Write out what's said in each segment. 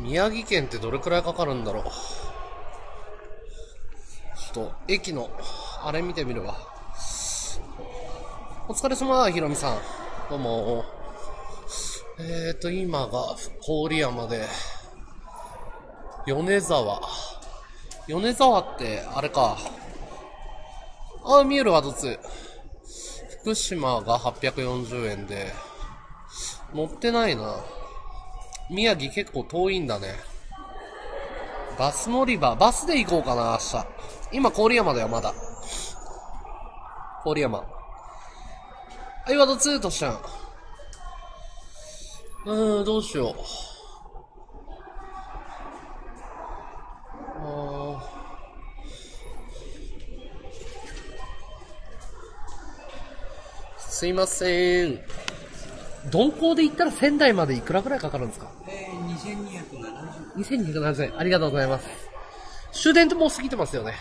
宮城県ってどれくらいかかるんだろう。ちょっと、駅の、あれ見てみるわ。お疲れ様、ひろみさん。どうも。今が、郡山で、米沢。米沢って、あれか。あ、見えるわ、どつ。福島が840円で、乗ってないな。宮城結構遠いんだね。バス乗り場、バスで行こうかな、明日。今、郡山だよ、まだ。郡山。はい、ワード2としちゃん。どうしよう。すいません。鈍行で行ったら仙台までいくらくらいかかるんですか ？2270。 2270円。ありがとうございます。終電ってもう過ぎてますよね。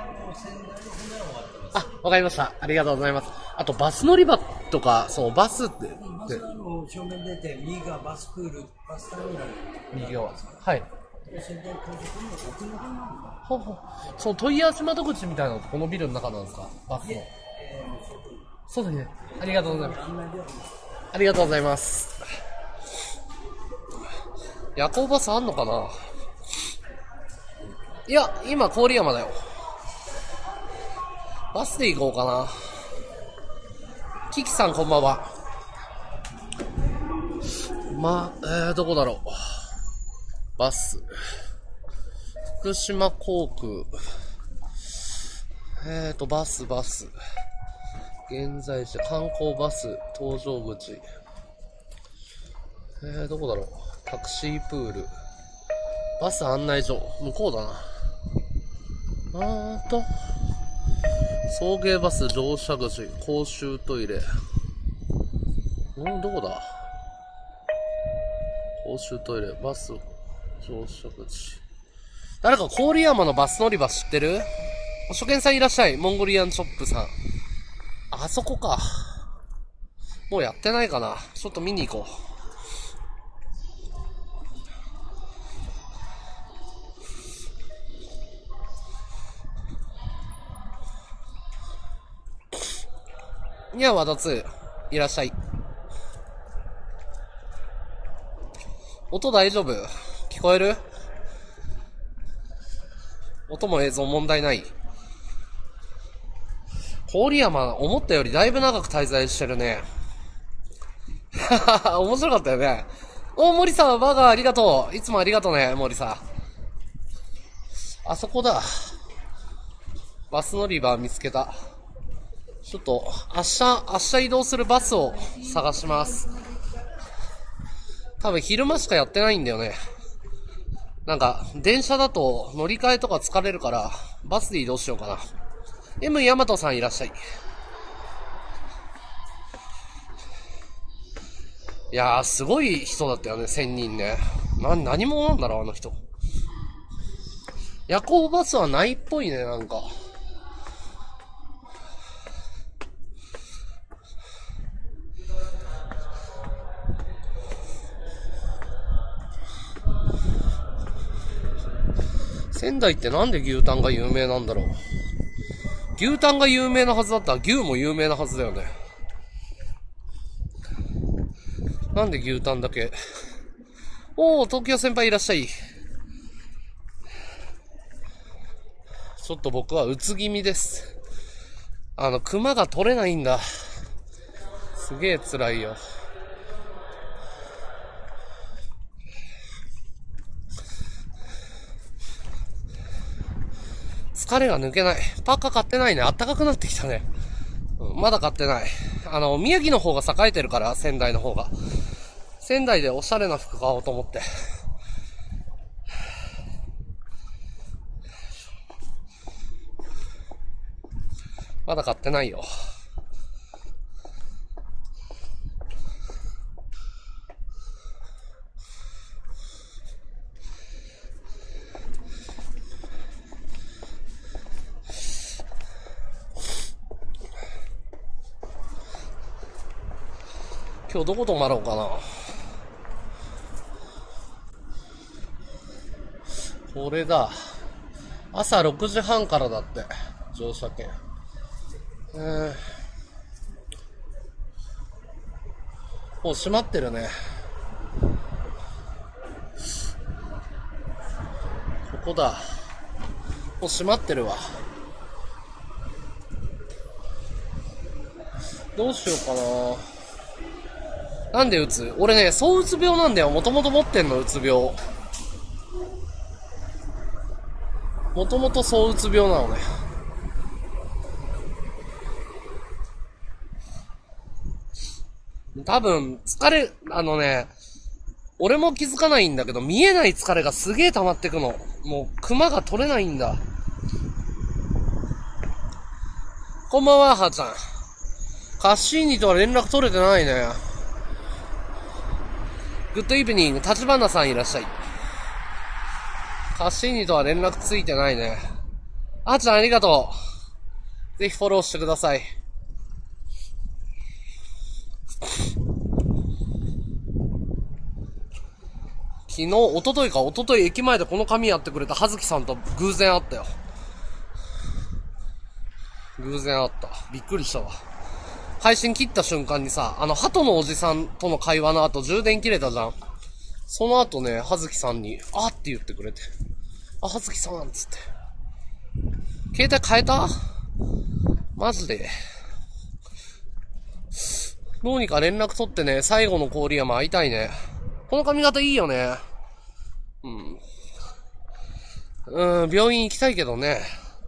あ、わかりました。ありがとうございます。あとバス乗り場とか、そう、バスって。 バス正面出て、右側バスプール、バスターミナル。 右側。はい。 仙台高速の奥の方なんだ。 ほうほう。その問い合わせ窓口みたいなのってこのビルの中なんですか？バスの。そうですね。ありがとうございます。ありがとうございます。夜行バスあんのかな？いや、今、郡山だよ。バスで行こうかな。キキさんこんばんは。どこだろう。バス。福島航空。バス。現在地、観光バス、搭乗口。どこだろう。タクシープール。バス案内所。向こうだな。送迎バス乗車口、公衆トイレ。どこだ？公衆トイレ、バス、乗車口。誰か郡山のバス乗り場知ってる？初見さんいらっしゃい。モンゴリアンショップさん。あそこか。もうやってないかな。ちょっと見に行こう。いや、和田2。いらっしゃい。音大丈夫？聞こえる？音も映像問題ない。郡山、思ったよりだいぶ長く滞在してるね。面白かったよね。森さん、バーガーありがとう。いつもありがとうね、森さん。あそこだ。バス乗り場見つけた。ちょっと、明日移動するバスを探します。多分昼間しかやってないんだよね。なんか、電車だと乗り換えとか疲れるから、バスで移動しようかな。M ヤマトさんいらっしゃい。いやー、すごい人だったよね、1000人ね。何者なんだろう、あの人。夜行バスはないっぽいね、なんか。仙台ってなんで牛タンが有名なんだろう。牛タンが有名なはずだったら牛も有名なはずだよね。なんで牛タンだけ。東京先輩いらっしゃい。ちょっと僕はうつ気味です。熊が取れないんだ。すげえ辛いよ。疲れが抜けない。パーカー買ってないね。暖かくなってきたね。まだ買ってない。宮城の方が栄えてるから、仙台の方が。仙台でおしゃれな服買おうと思って。まだ買ってないよ。今日どこ泊まろうかな。 これだ。朝6時半からだって。乗車券。もう閉まってるね。ここだ。もう閉まってるわ。どうしようかな。なんでうつ？俺ね、そううつ病なんだよ。もともと持ってんの、うつ病。もともとそううつ病なのね。多分、俺も気づかないんだけど、見えない疲れがすげえ溜まってくの。もう、クマが取れないんだ。こんばんは、はーちゃん。カッシーニとは連絡取れてないね。グッドイブニング、立花さんいらっしゃい。カッシーニとは連絡ついてないね。あーちゃんありがとう。ぜひフォローしてください。昨日、一昨日駅前でこの髪やってくれた葉月さんと偶然会ったよ。偶然会った。びっくりしたわ。配信切った瞬間にさ、鳩のおじさんとの会話の後充電切れたじゃん。その後ね、葉月さんに、あって言ってくれて。あ、葉月さんつって。携帯変えた？マジで。どうにか連絡取ってね、最後の郡山会いたいね。この髪型いいよね。病院行きたいけどね。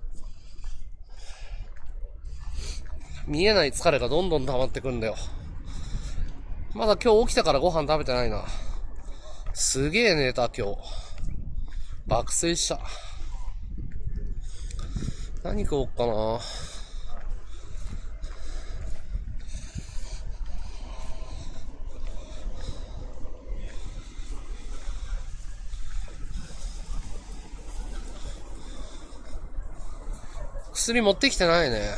見えない疲れがどんどん溜まってくんだよ。まだ今日起きてからご飯食べてないな。すげえ寝た今日。爆睡した。何食おっかな。薬持ってきてないね。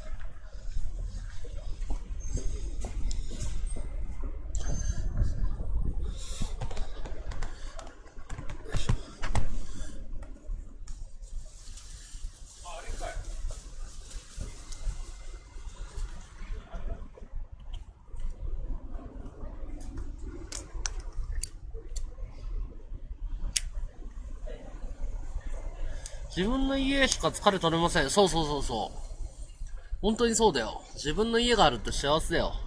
自分の家しか疲れ取れません。そう。本当にそうだよ。自分の家があるって幸せだよ。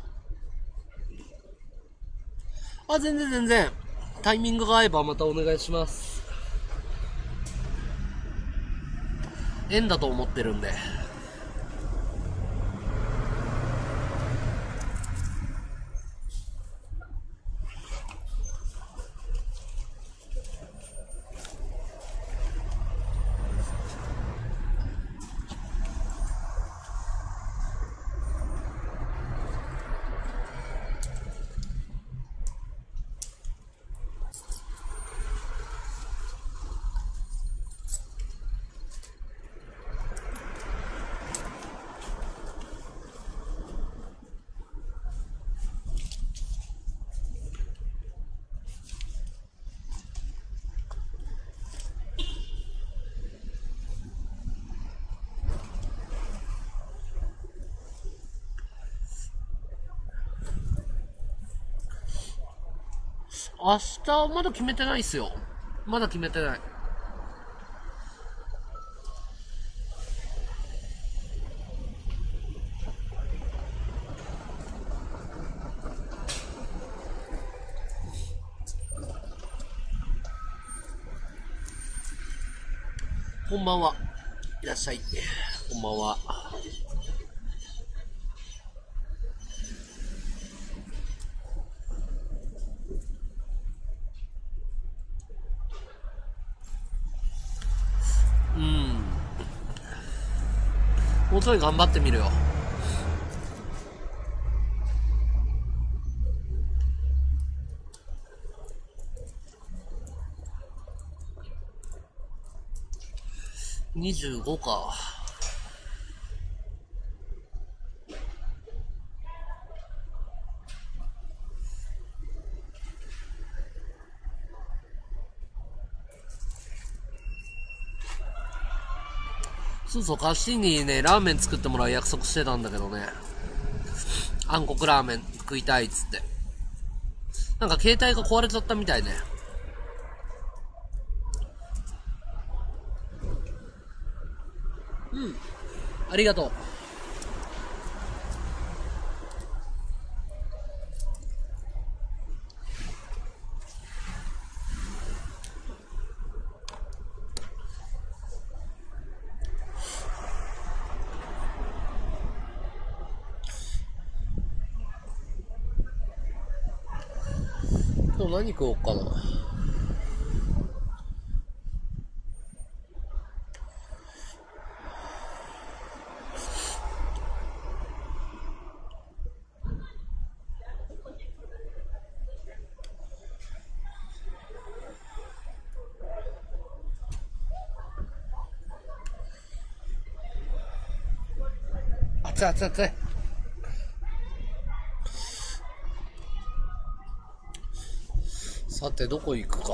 あ、全然。タイミングが合えばまたお願いします。縁だと思ってるんで。明日まだ決めてないっすよ。まだ決めてない。こんばんは。いらっしゃい。こんばんは。もうちょい頑張ってみるよ。25か。 そうそう、カッシーニにね、ラーメン作ってもらう約束してたんだけどね。韓国ラーメン食いたいっつって。なんか携帯が壊れちゃったみたいね。うん。ありがとう。今日何食おうかな。熱い熱い熱い。さてどこ行くか。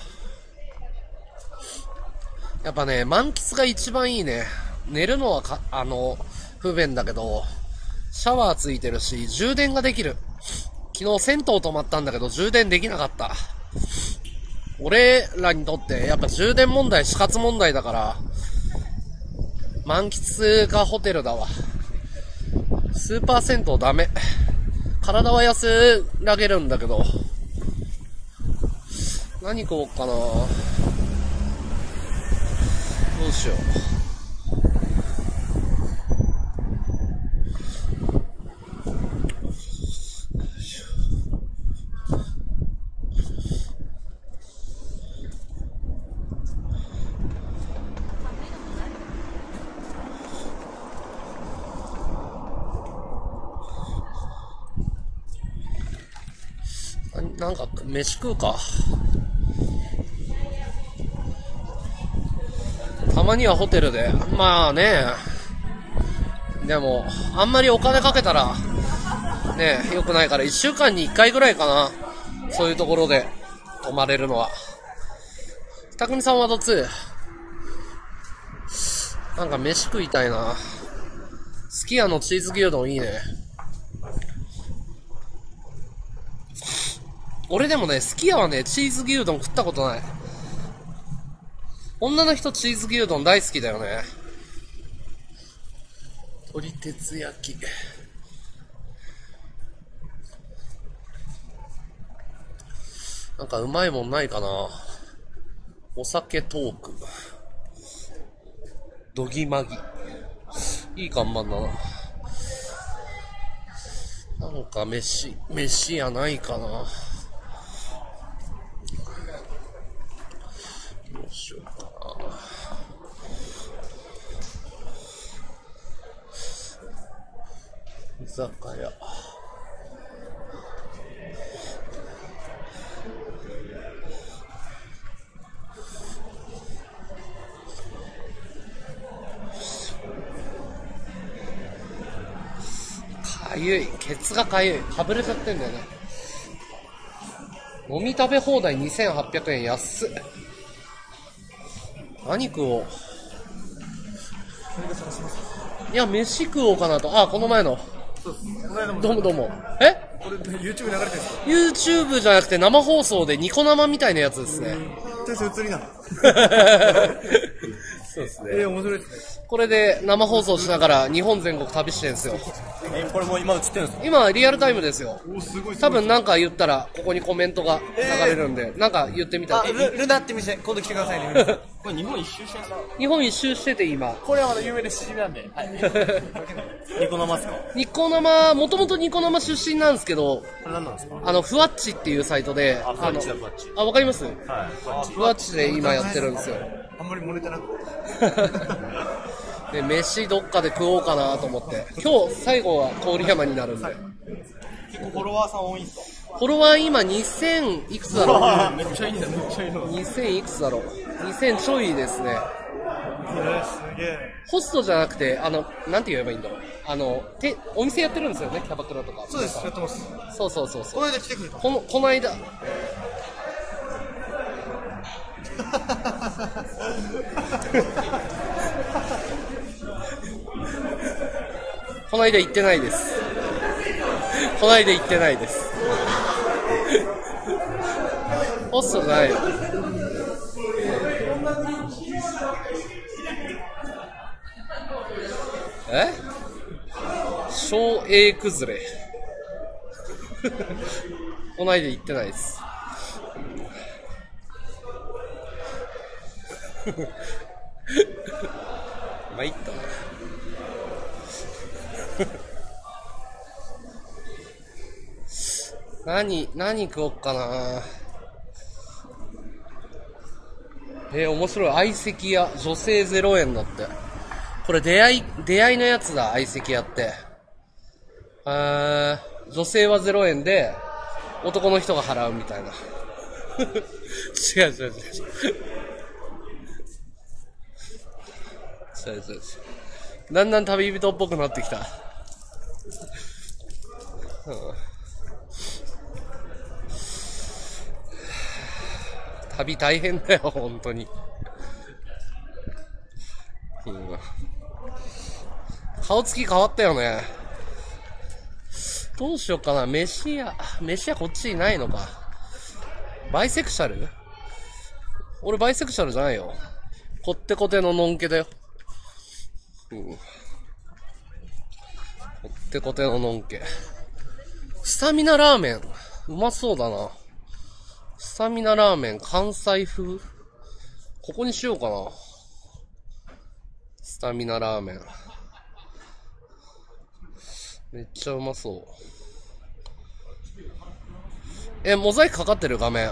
やっぱね、満喫が一番いいね。寝るのは不便だけど、シャワーついてるし、充電ができる。昨日銭湯泊まったんだけど、充電できなかった。俺らにとって、やっぱ充電問題、死活問題だから、満喫がホテルだわ。スーパー銭湯ダメ。体は安らげるんだけど、何食おうかな。どうしよう。なんか飯食うか。たまにはホテルで。まあね。でも、あんまりお金かけたら、ね、良くないから、1週間に1回ぐらいかな。そういうところで泊まれるのは。たくみさんはどっち？なんか飯食いたいな。すき家のチーズ牛丼いいね。俺でもね、すき家はね、チーズ牛丼食ったことない。女の人チーズ牛丼大好きだよね。鶏鉄焼き。なんかうまいもんないかな。お酒トーク。どぎまぎ。いい看板だな。なんか飯やないかな。どうしようかな。居酒屋。かゆい。ケツがかゆい。かぶれちゃってんだよね。飲み食べ放題2800円安っ。何食おう。いや、飯食おうかなと。あ、この前の。 そうです。この間もどうもどうも。 これ YouTube 流れてるんですか？ YouTube じゃなくて生放送でニコ生みたいなやつですね。 とりあえず映りな。 そうですね。 面白いですね。 これで生放送しながら日本全国旅してるんですよ。 これもう今映ってるんですか？ 今リアルタイムですよ。 お、すごい。 多分なんか言ったらここにコメントが流れるんで、なんか言ってみたら。 ルナって店、今度来てくださいね。 これ日本一周してるんですか？ 日本一周してて今。 これはまだ有名でしじみなんで。はい。 ニコ生ですか？ ニコ生、もともとニコ生出身なんですけど、 これ何なんですか？ ふわっちっていうサイトで、 ふわっちだふわっちわかります？ はい。 ふわっちで今やってるんですよ。 あんまり漏れてなくて。 で、飯どっかで食おうかなと思って。今日最後は郡山になるんで。 結構フォロワーさん多いんですか？ フォロワー今2000いくつだろう。 めっちゃいいな、めっちゃいいな。 2000いくつだろう。2000ちょいですね。 すげえ。 ホストじゃなくて、なんて言えばいいんだろう。お店やってるんですよね、キャバクラとか。 そうです、やってます。 そうそうそうそう。 この間来てくれた。 この間。 この間行ってないです。この間行ってないです。ホストじゃないよ。小英崩れ。この間行ってないです。まあ、いったな。何食おっかな。面白い。相席屋、女性0円だって。これ出会いのやつだ、相席屋って。女性は0円で、男の人が払うみたいな。違う。だんだん旅人っぽくなってきた。旅大変だよ、本当に。顔つき変わったよね。どうしようかな。飯屋こっちにないのか。バイセクシャル？俺バイセクシャルじゃないよ。こってこてののんけだよ。こってこてののんけ。スタミナラーメン。うまそうだな。スタミナラーメン、関西風？ここにしようかな。スタミナラーメン。めっちゃうまそう。モザイクかかってる画面。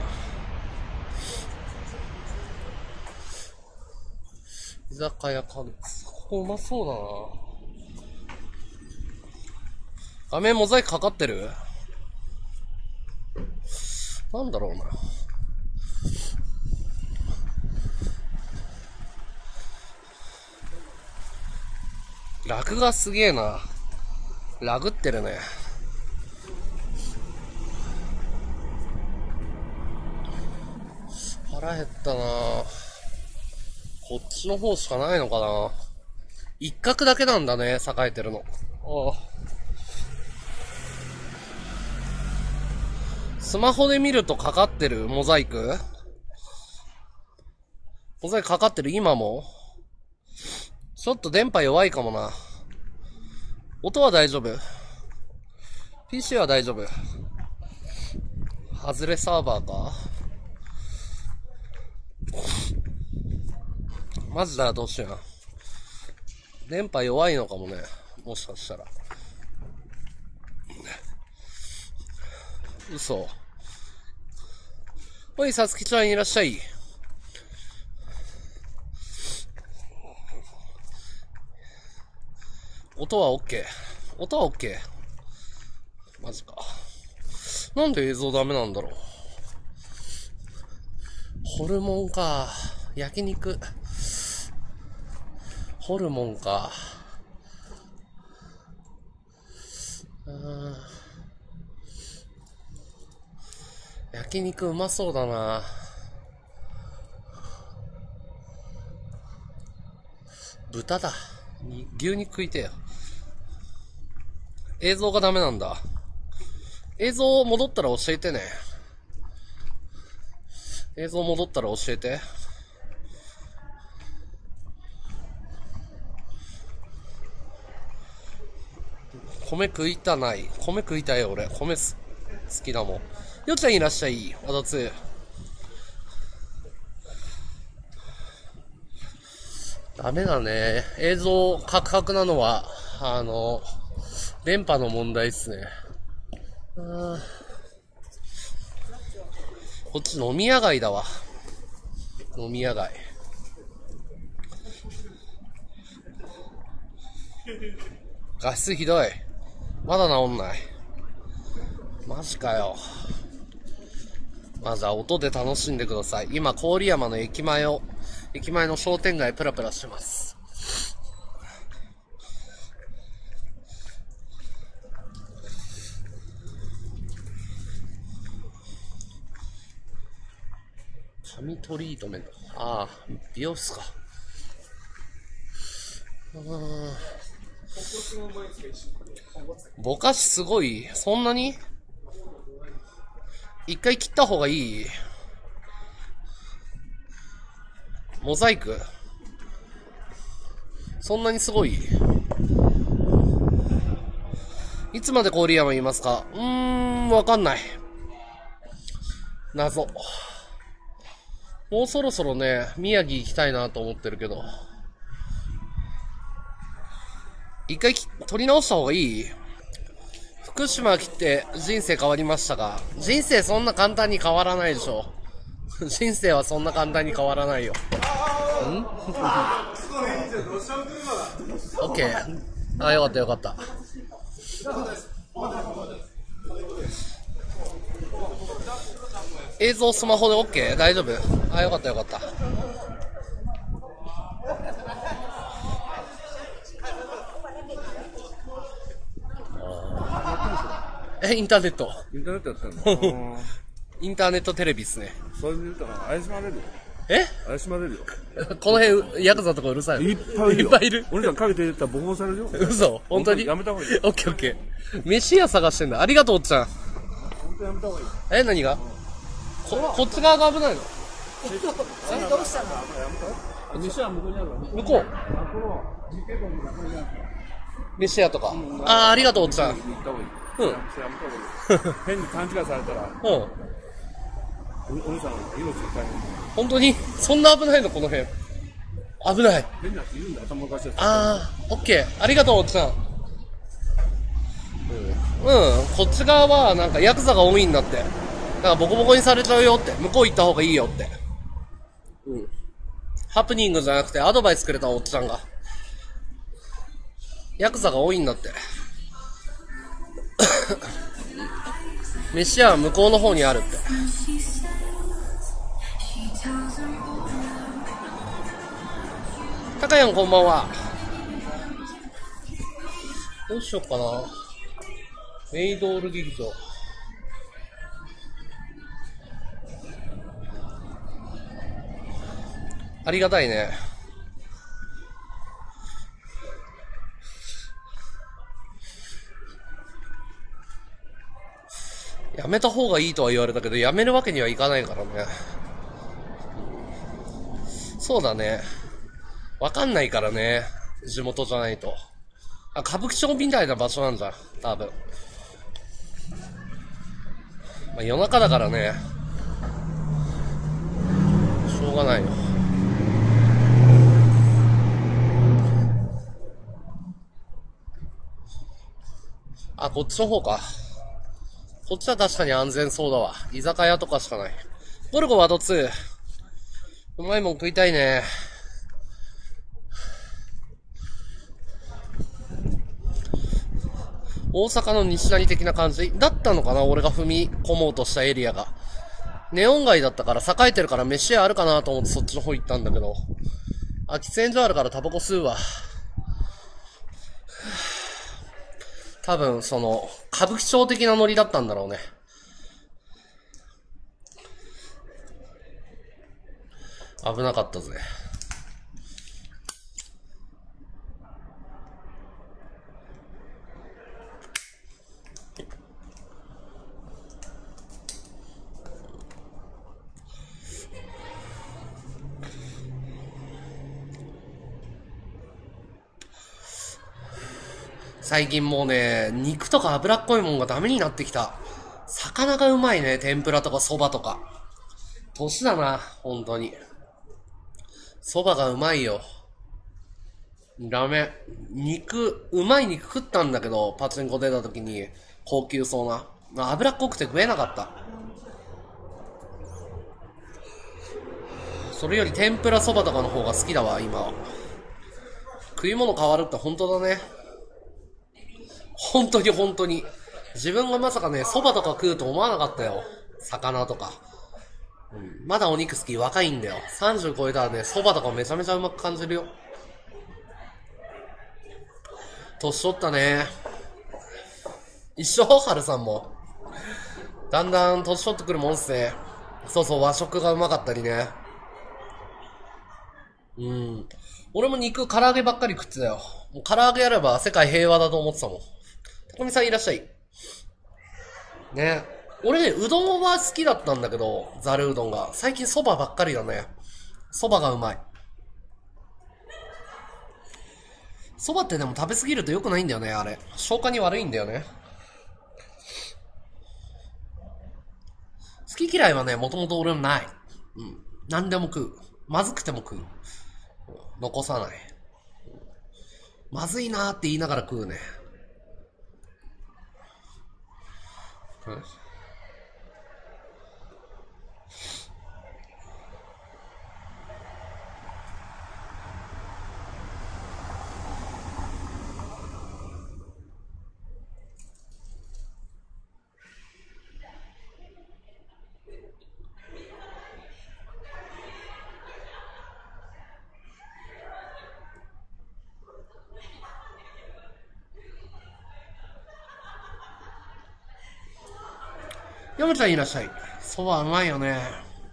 居酒屋か。ここうまそうだな。画面モザイクかかってる？なんだろうな。ラグがすげえな。ラグってるね。腹減ったな。こっちの方しかないのかな。一角だけなんだね、栄えてるの。スマホで見るとかかってる？モザイクかかってる？今もちょっと電波弱いかもな。音は大丈夫？ PC は大丈夫？外れサーバーか。マジだらどうしよう。電波弱いのかもね。もしかしたら。嘘。おい、さつきちゃんいらっしゃい。音は OK。音は OK。マジか。なんで映像ダメなんだろう。ホルモンか。焼肉。ホルモンか。焼肉うまそうだな。豚だ。牛肉食いてよ。映像がダメなんだ。映像戻ったら教えてね。映像戻ったら教えて。米食いたない。米食いたいよ、俺。米好きだもん。よっちゃんいらっしゃい。あだつ。ダメだね。映像カクカクなのは、電波の問題っすね。こっち飲み屋街だわ。飲み屋街。画質ひどい。まだ治んない。マジかよ。まずは音で楽しんでください。今、郡山の駅前の商店街プラプラしてます。髪トリートメント。美容室か。 ぼかしすごい。そんなに一回切った方がいい。モザイクそんなにすごい。いつまで郡山いますか？わかんない。謎。もうそろそろね、宮城行きたいなと思ってるけど。一回取り直した方がいい？福島来て人生変わりましたが、人生そんな簡単に変わらないでしょ。人生はそんな簡単に変わらないよ。オッケー。あ、よかったよかった。映像スマホでオッケー？大丈夫？あ、よかったよかった。インターネット。 インターネットやってんの？ インターネットテレビっすね。 それで言ったら怪しまれるよ。怪しまれるよ。 この辺、ヤクザとかうるさいの？ いっぱいいるよ。 いっぱいいる。 俺らかけて言ったらボコされるよ。 嘘？本当に？ やめた方がいい。 オッケーオッケー。飯屋探してんだ。ありがとう、おっちゃん。 本当やめた方がいい。 何が？こっち側が危ないの？ どうしたの？飯は向こうにあるわ。 向こう。飯屋とか。ありがとう、おっちゃん。 行った方がいい。 うん。 やめた方がいい。変に勘違いされたら、 うん。 お兄さんの命が大変。 本当に？そんな危ないの、この辺。危ない。 変な人いるんだ、頭おかしいやつ。 オッケー。ありがとう、おっちゃん。こっち側は、なんか、ヤクザが多いんだって。だから、ボコボコにされちゃうよって。向こう行った方がいいよって。ハプニングじゃなくて、アドバイスくれたおっちゃんが。ヤクザが多いんだって。飯屋は向こうの方にあるって。高やんこんばんは。どうしよっかな。メイドール劇場。ありがたいね。やめた方がいいとは言われたけど、やめるわけにはいかないからね。そうだね。わかんないからね。地元じゃないと。歌舞伎町みたいな場所なんじゃん。多分。夜中だからね。しょうがないよ。こっちの方か。こっちは確かに安全そうだわ。居酒屋とかしかない。ゴルゴワード2。うまいもん食いたいね。大阪の西成的な感じだったのかな、俺が踏み込もうとしたエリアが。ネオン街だったから栄えてるから飯屋あるかなと思ってそっちの方行ったんだけど。喫煙所あるからタバコ吸うわ。多分、歌舞伎町的なノリだったんだろうね。危なかったぜ。最近もうね、肉とか脂っこいもんがダメになってきた。魚がうまいね、天ぷらとか蕎麦とか。年だな、本当に。蕎麦がうまいよ。ダメ。うまい肉食ったんだけど、パチンコ出た時に、高級そうな。脂っこくて食えなかった。それより天ぷら蕎麦とかの方が好きだわ、今は。食い物変わるって本当だね。本当に本当に。自分がまさかね、蕎麦とか食うと思わなかったよ。魚とか。まだお肉好き、若いんだよ。30超えたらね、蕎麦とかめちゃめちゃうまく感じるよ。年取ったね。一緒春さんも。だんだん年取ってくるもんっすね。そうそう、和食がうまかったりね。俺も肉、唐揚げばっかり食ってたよ。 もう唐揚げやれば世界平和だと思ってたもん。たくみさんいらっしゃい。ね。俺ね、うどんは好きだったんだけど、ざるうどんが。最近蕎麦ばっかりだね。蕎麦がうまい。蕎麦ってでも食べ過ぎると良くないんだよね、あれ。消化に悪いんだよね。好き嫌いはね、もともと俺もない。うん。何でも食う。まずくても食う。残さない。まずいなーって言いながら食うね。山ちゃんいらっしゃい。蕎麦うまいよね。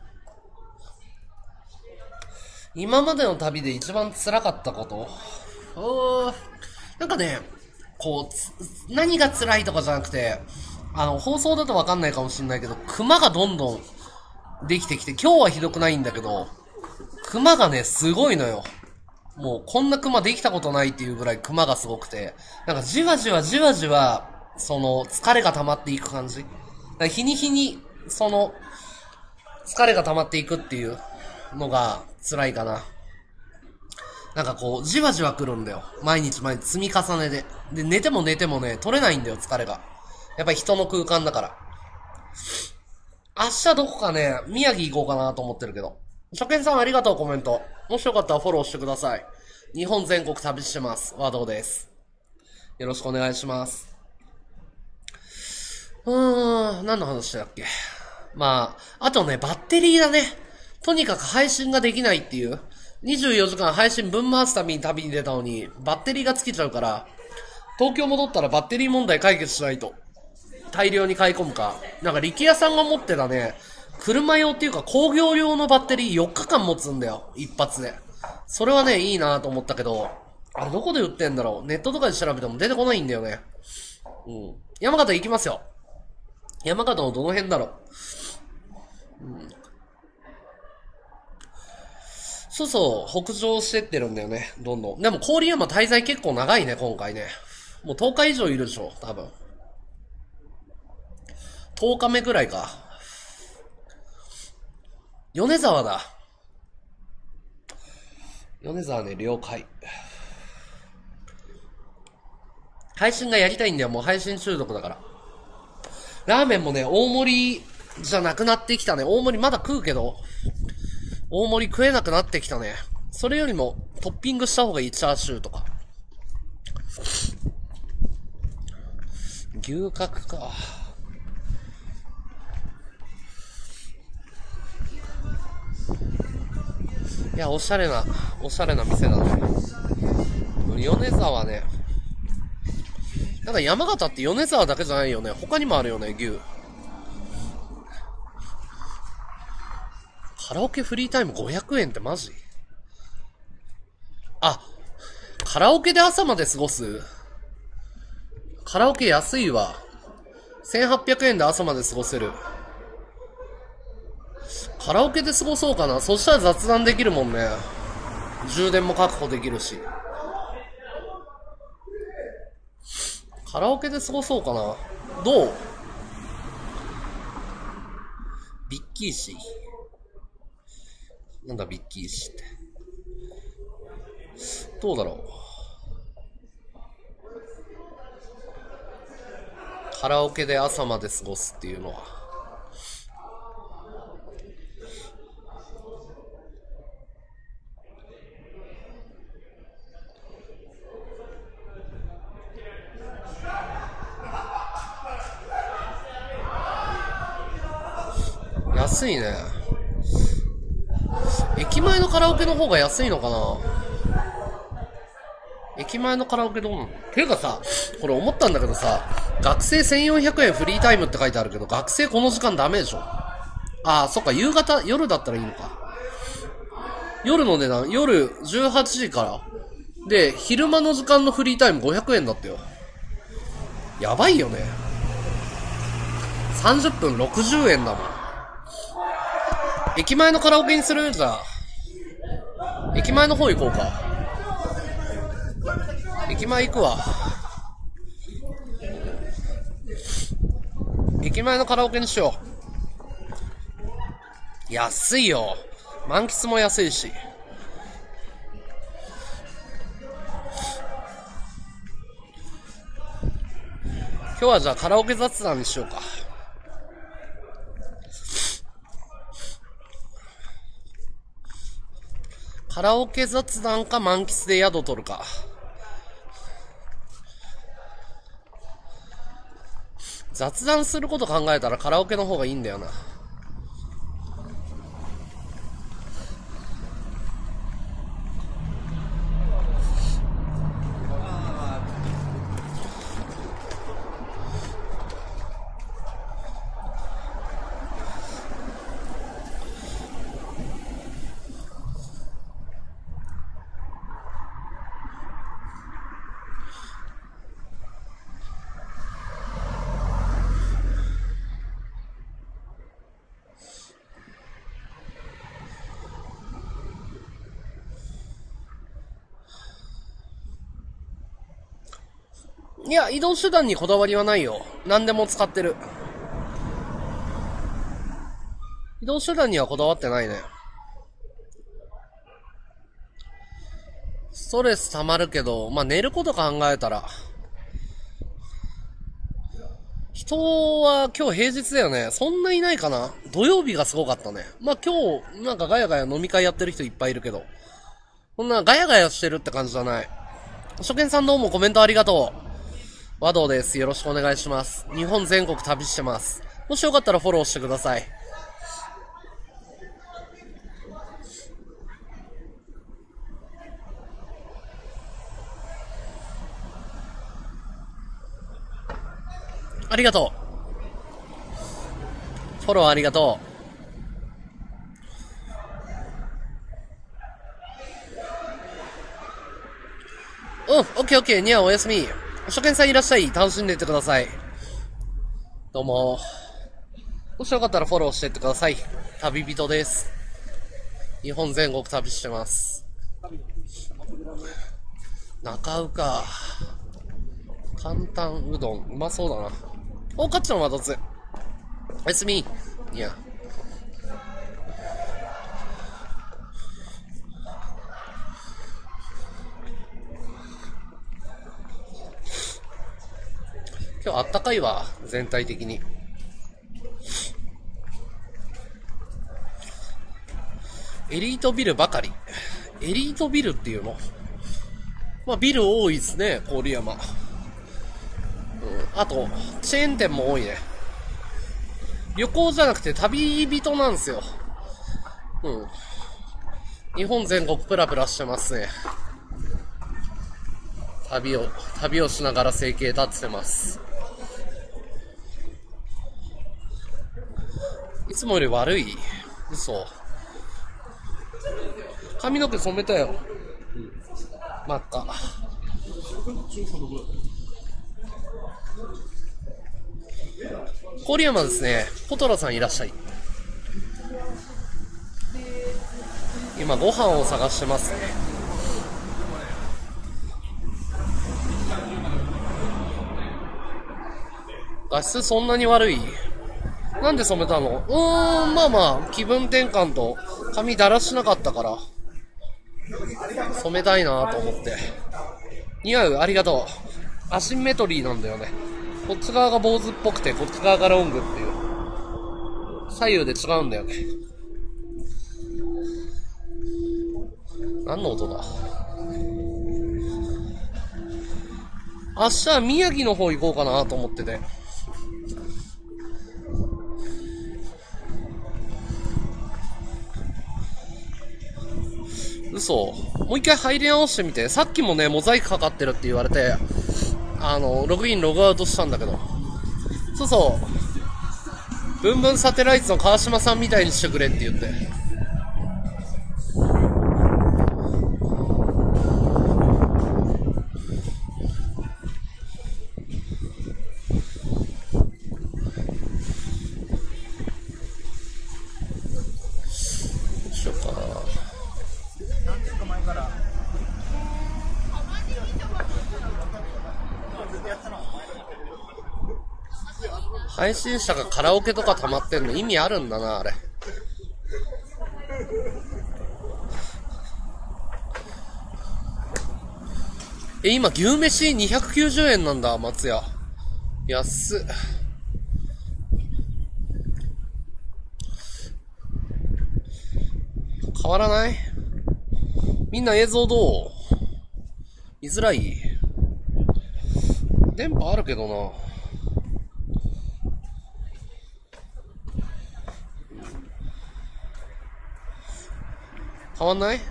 今までの旅で一番辛かったことなんかね、こう、何が辛いとかじゃなくて、放送だとわかんないかもしんないけど、熊がどんどんできてきて、今日はひどくないんだけど、熊がね、すごいのよ。もう、こんな熊できたことないっていうぐらい熊がすごくて、なんかじわじわ、その、疲れが溜まっていく感じ。日に日に、その、疲れが溜まっていくっていうのが辛いかな。なんかこう、じわじわ来るんだよ。毎日積み重ねで。で、寝てもね、取れないんだよ、疲れが。やっぱり人の空間だから。明日どこかね、宮城行こうかなと思ってるけど。初見さんありがとう、コメント。もしよかったらフォローしてください。日本全国旅してます。和道です。よろしくお願いします。何の話だっけ。まあ、あとね、バッテリーだね。とにかく配信ができないっていう。24時間配信分回すために旅に出たのに、バッテリーが尽きちゃうから、東京戻ったらバッテリー問題解決しないと。大量に買い込むか。なんか力也さんが持ってたね、車用っていうか工業用のバッテリー4日間持つんだよ。一発で。それはね、いいなと思ったけど、あれどこで売ってんだろう。ネットとかで調べても出てこないんだよね。うん。山形行きますよ。山形のどの辺だろう。うん。そう、北上してってるんだよね。どんどん。でも郡山滞在結構長いね、今回ね。もう10日以上いるでしょ、多分。10日目くらいか。米沢だ。米沢ね、了解。配信がやりたいんだよ、もう配信中毒だから。ラーメンもね、大盛りじゃなくなってきたね。大盛りまだ食うけど、大盛り食えなくなってきたね。それよりもトッピングした方がいい、チャーシューとか。牛角か。いや、おしゃれな店だね。米沢ね。なんか山形って米沢だけじゃないよね。他にもあるよね、牛。カラオケフリータイム500円ってマジ？あ、カラオケで朝まで過ごす？カラオケ安いわ。1800円で朝まで過ごせる。カラオケで過ごそうかな。そしたら雑談できるもんね。充電も確保できるし。カラオケで過ごそうかな。どう？ビッキーシ。なんだビッキーシって。どうだろう。カラオケで朝まで過ごすっていうのは。安いね。駅前のカラオケの方が安いのかな。駅前のカラオケどうなの？ていうかさ、これ思ったんだけどさ、学生1400円フリータイムって書いてあるけど、学生この時間ダメでしょ。ああ、そっか、夜だったらいいのか。夜の値段、夜18時からで、昼間の時間のフリータイム500円だったよ。やばいよね。30分60円だもん。駅前のカラオケにする？じゃあ。駅前の方行こうか。駅前行くわ。駅前のカラオケにしよう。安いよ。満喫も安いし。今日はじゃあカラオケ雑談にしようか。カラオケ雑談か満喫で宿取るか。雑談すること考えたらカラオケの方がいいんだよな。いや、移動手段にこだわりはないよ。何でも使ってる。移動手段にはこだわってないね。ストレス溜まるけど、まあ、寝ること考えたら。人は今日平日だよね。そんないないかな。土曜日がすごかったね。まあ、今日、なんかガヤガヤ飲み会やってる人いっぱいいるけど。こんなガヤガヤしてるって感じじゃない。初見さんどうもコメントありがとう。和道です。よろしくお願いします。日本全国旅してます。もしよかったらフォローしてください。ありがとう。フォローありがとう。オッケーオッケー。にゃおやすみ。初見さんいらっしゃい。楽しんでいってください。どうも。もしよかったらフォローしていってください。旅人です。日本全国旅してます。中宇か。簡単うどん。うまそうだな。お、かっちゃんはどうぞ。おやすみ。いや。今日あったかいわ、全体的に。エリートビルばかり。エリートビルっていうの？まあビル多いですね、郡山。あと、チェーン店も多いね。旅行じゃなくて旅人なんですよ。日本全国プラプラしてますね。旅をしながら生計立ってます。いつもより悪い？嘘。髪の毛染めたよ。真っ赤。郡山ですね。ポトラさんいらっしゃい。今ご飯を探してますね。画質そんなに悪い？なんで染めたの？まあまあ、気分転換と髪だらしなかったから、染めたいなと思って。似合う？ありがとう。アシンメトリーなんだよね。こっち側が坊主っぽくて、こっち側がロングっていう。左右で違うんだよね。何の音だ？明日は宮城の方行こうかなと思ってて。嘘。もう一回入り直してみて。さっきもね、モザイクかかってるって言われて、ログイン、ログアウトしたんだけど。そうそう。ブンブンサテライトの川島さんみたいにしてくれって言って。 配信者がカラオケとか溜まってんの意味あるんだな、あれ。今、牛飯290円なんだ、松屋。安っ。変わらない？みんな映像どう？見づらい？電波あるけどな。変わんない？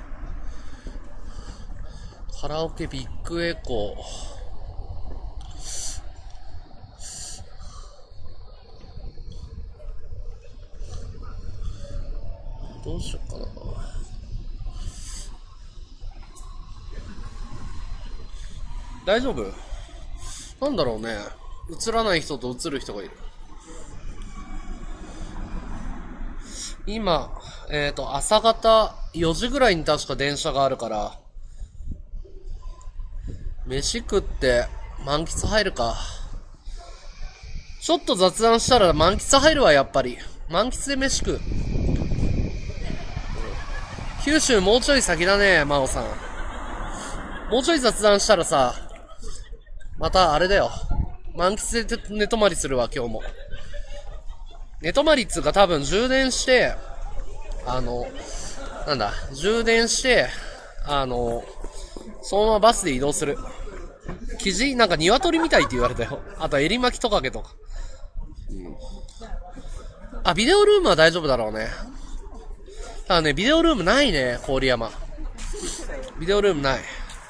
カラオケビッグエコー。どうしようかな。大丈夫？なんだろうね。映らない人と映る人がいる。今、朝方4時ぐらいに確か電車があるから、飯食って満喫入るか。ちょっと雑談したら満喫入るわ、やっぱり。満喫で飯食う。九州もうちょい先だね、真央さん。もうちょい雑談したらさ、またあれだよ。満喫で寝泊まりするわ、今日も。寝泊まりっつうか多分充電して、充電して、そのままバスで移動する。生地なんか鶏みたいって言われたよ。あと、エリマキトカゲとか。あ、ビデオルームは大丈夫だろうね。ただね、ビデオルームないね、郡山。ビデオルームない。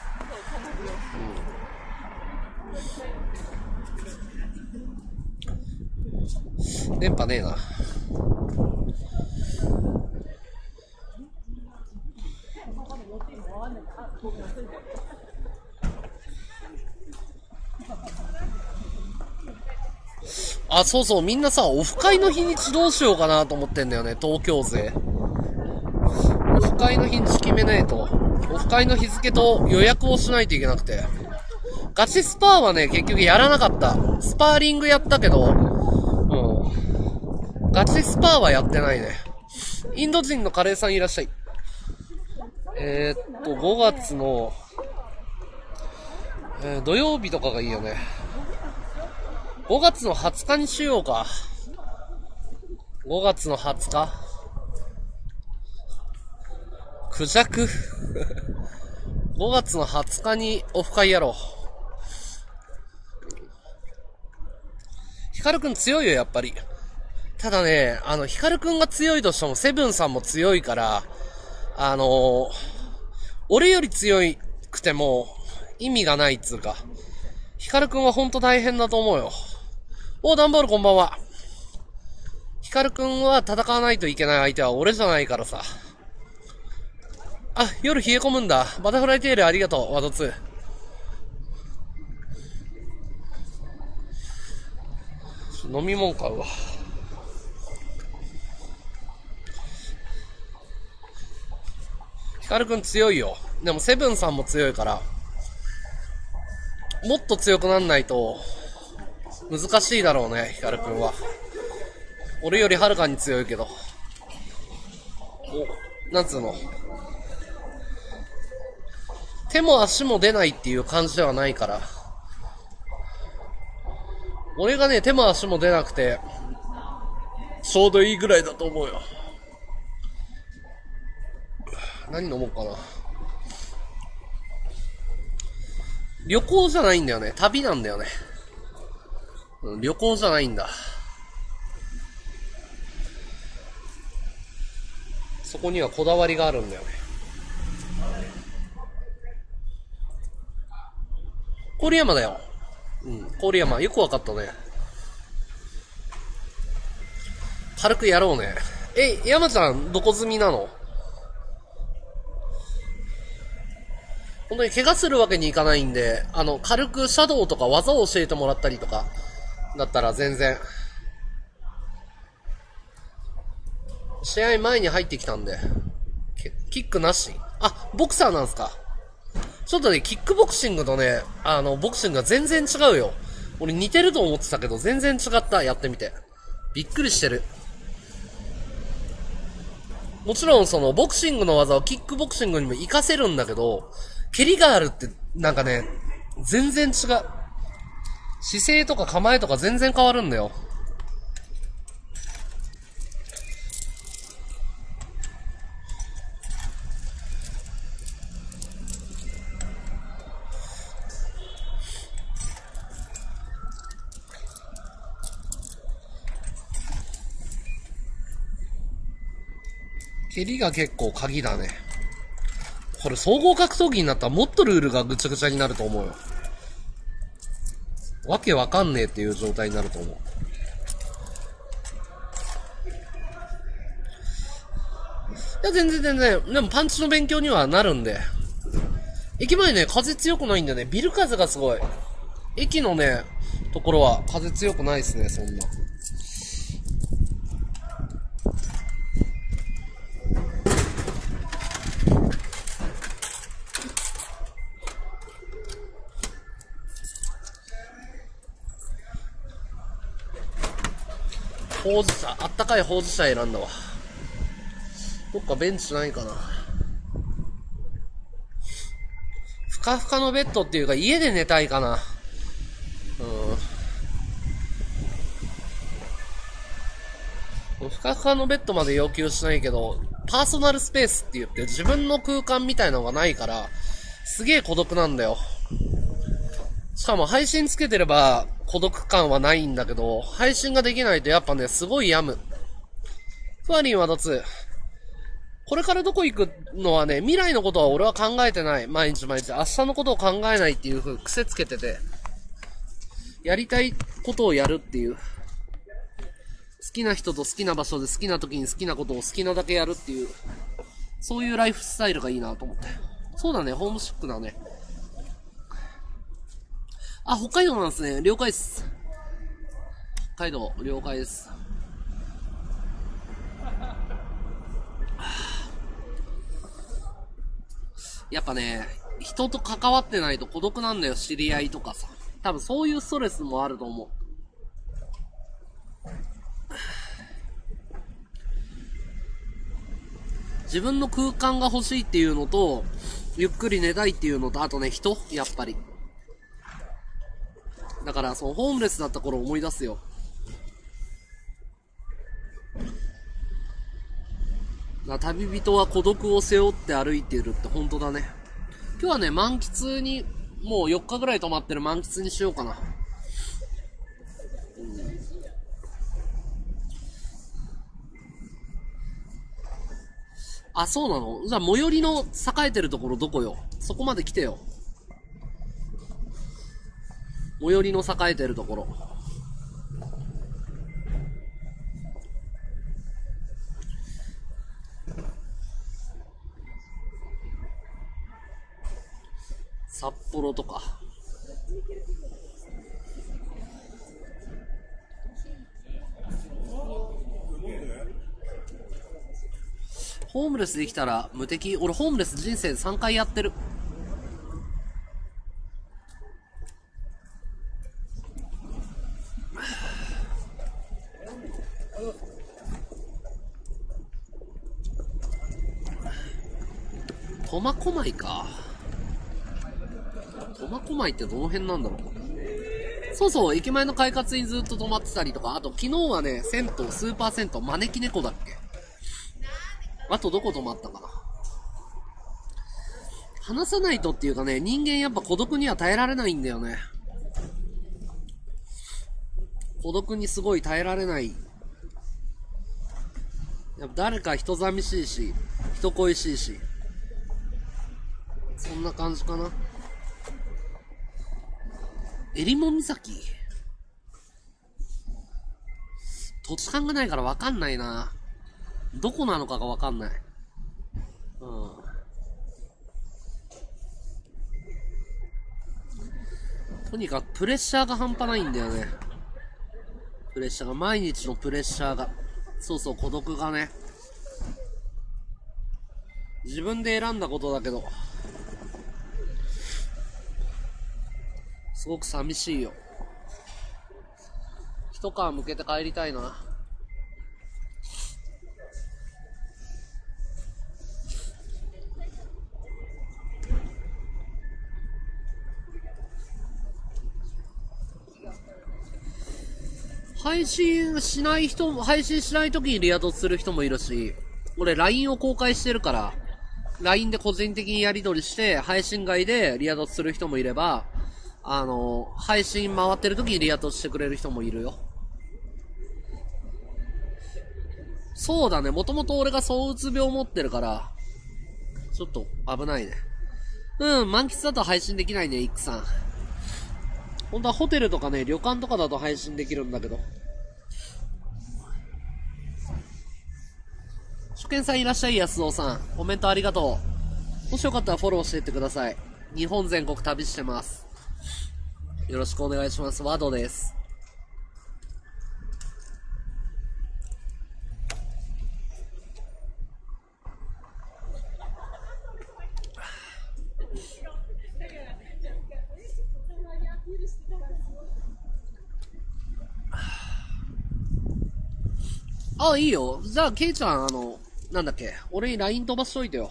電波ねえな。あ、そうそう、みんなさ、オフ会の日にちどうしようかなと思ってんだよね、東京勢。オフ会の日にち決めないと。オフ会の日付と予約をしないといけなくて。ガチスパーはね、結局やらなかった。スパーリングやったけど、ガチスパーはやってないね。インド人のカレーさんいらっしゃい。5月の、土曜日とかがいいよね。5月の20日にしようか。5月の20日。クジャク5月の20日にオフ会やろう。ヒカルくん強いよ、やっぱり。ただね、ヒカルくんが強いとしても、セブンさんも強いから、俺より強くても意味がないっつうか、ヒカルくんはほんと大変だと思うよ。お、ダンボールこんばんは。ヒカルくんは戦わないといけない相手は俺じゃないからさ。あ、夜冷え込むんだ。バタフライテールありがとう、ワード2。飲み物買うわ。ヒカルくん強いよ。でもセブンさんも強いから、もっと強くなんないと難しいだろうね、ヒカルくんは。俺よりはるかに強いけど。なんつうの。手も足も出ないっていう感じではないから。俺がね、手も足も出なくて、ちょうどいいぐらいだと思うよ。何飲もうかな。旅行じゃないんだよね。旅なんだよね。旅行じゃないんだ。そこにはこだわりがあるんだよね。郡山だよ。郡山。よくわかったね。軽くやろうね。山ちゃん、どこ済みなの？本当に怪我するわけにいかないんで、軽くシャドウとか技を教えてもらったりとか、だったら全然。試合前に入ってきたんで。キックなし。あ、ボクサーなんすか。ちょっとね、キックボクシングとね、ボクシングが全然違うよ。 俺似てると思ってたけど、全然違った、やってみて。びっくりしてる。もちろんその、ボクシングの技をキックボクシングにも活かせるんだけど、蹴りがあるって、なんかね、全然違う。姿勢とか構えとか全然変わるんだよ。蹴りが結構鍵だね。これ総合格闘技になったらもっとルールがぐちゃぐちゃになると思うよ。わけわかんねえっていう状態になると思う。いや、全然。でもパンチの勉強にはなるんで。駅前ね、風強くないんだよね。ビル風がすごい。駅のね、ところは風強くないですね、そんな。ほうじ茶、あったかいほうじ茶選んだわ。どっかベンチないかな。ふかふかのベッドっていうか家で寝たいかな。ふかふかのベッドまで要求しないけど、パーソナルスペースって言って自分の空間みたいなのがないから、すげえ孤独なんだよ。しかも配信つけてれば孤独感はないんだけど、配信ができないとやっぱね、すごい病む。ふわりんは脱。これからどこ行くのはね、未来のことは俺は考えてない。毎日。明日のことを考えないっていう風癖つけてて。やりたいことをやるっていう。好きな人と好きな場所で好きな時に好きなことを好きなだけやるっていう。そういうライフスタイルがいいなと思って。そうだね、ホームシックだね。あ、北海道なんですね。了解です。北海道、了解です。やっぱね、人と関わってないと孤独なんだよ、知り合いとかさ。多分そういうストレスもあると思う。自分の空間が欲しいっていうのと、ゆっくり寝たいっていうのと、あとね、人やっぱり。だから、そのホームレスだった頃思い出すよ。旅人は孤独を背負って歩いているって本当だね。今日はね、満喫に、もう4日ぐらい泊まってる満喫にしようかな。あ、そうなの？じゃあ、最寄りの栄えてるところどこよ？そこまで来てよ。最寄りの栄えてるところ。札幌とか。ホームレスできたら無敵。俺ホームレス人生で3回やってる。苫小牧か。苫小牧ってどの辺なんだろう。そうそう、駅前の快活にずっと泊まってたりとか、あと昨日はね、銭湯、スーパー銭湯、招き猫だっけ。あとどこ泊まったかな。話さないとっていうかね、人間やっぱ孤独には耐えられないんだよね。孤独にすごい耐えられない。やっぱ誰か人寂しいし、人恋しいし。そんな感じかな。襟裳岬。土地勘がないからわかんないな。どこなのかがわかんない。とにかくプレッシャーが半端ないんだよね。プレッシャーが、毎日のプレッシャーが。そうそう、孤独がね。自分で選んだことだけど。すごく寂しいよ。 一皮向けて帰りたいな。配信しない人も、配信しない時にリア突する人もいるし、俺 LINE を公開してるから、LINE で個人的にやり取りして、配信外でリア突する人もいれば、配信回ってる時にリア突してくれる人もいるよ。そうだね、もともと俺が躁うつ病持ってるから、ちょっと危ないね。満喫だと配信できないね、イックさん。本当はホテルとかね、旅館とかだと配信できるんだけど。初見さんいらっしゃい、安尾さん。コメントありがとう。もしよかったらフォローしていってください。日本全国旅してます。よろしくお願いします。ワドです。あ、いいよ。じゃあ、ケイちゃん、なんだっけ。俺に LINE 飛ばしといてよ。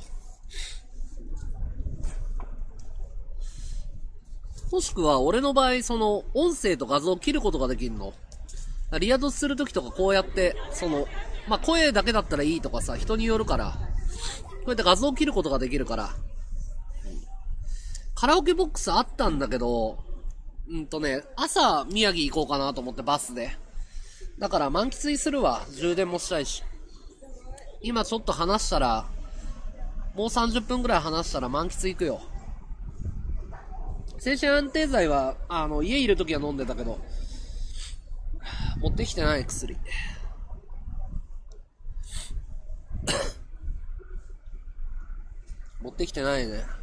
もしくは、俺の場合、音声と画像を切ることができるの。リアドするときとかこうやって、声だけだったらいいとかさ、人によるから、こうやって画像を切ることができるから。カラオケボックスあったんだけど、朝、宮城行こうかなと思ってバスで。だから満喫にするわ。充電もしたいし。今ちょっと話したら、もう30分くらい話したら満喫行くよ。精神安定剤は、家いるときは飲んでたけど、持ってきてない薬。持ってきてないね。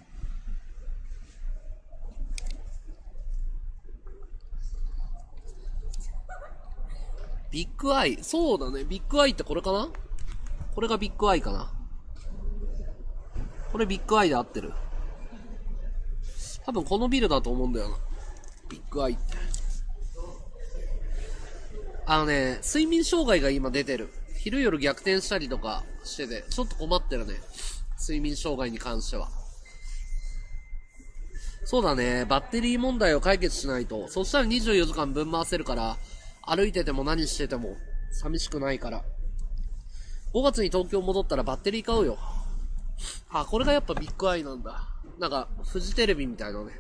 ビッグアイ。そうだね。ビッグアイってこれかな？これがビッグアイかな。これビッグアイで合ってる。多分このビルだと思うんだよな。ビッグアイって。睡眠障害が今出てる。昼夜逆転したりとかしてて、ちょっと困ってるね。睡眠障害に関しては。そうだね。バッテリー問題を解決しないと。そしたら24時間分回せるから、歩いてても何してても寂しくないから。5月に東京戻ったらバッテリー買うよ。あ、これがやっぱビッグアイなんだ。なんか、フジテレビみたいなね。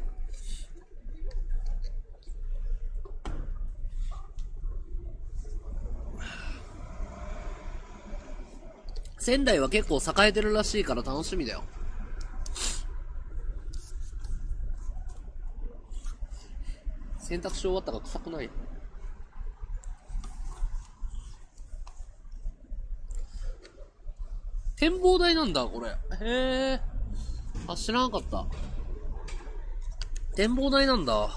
仙台は結構栄えてるらしいから楽しみだよ。洗濯し終わったから臭くない？展望台なんだ、これ。へえ。あ、知らなかった。展望台なんだ。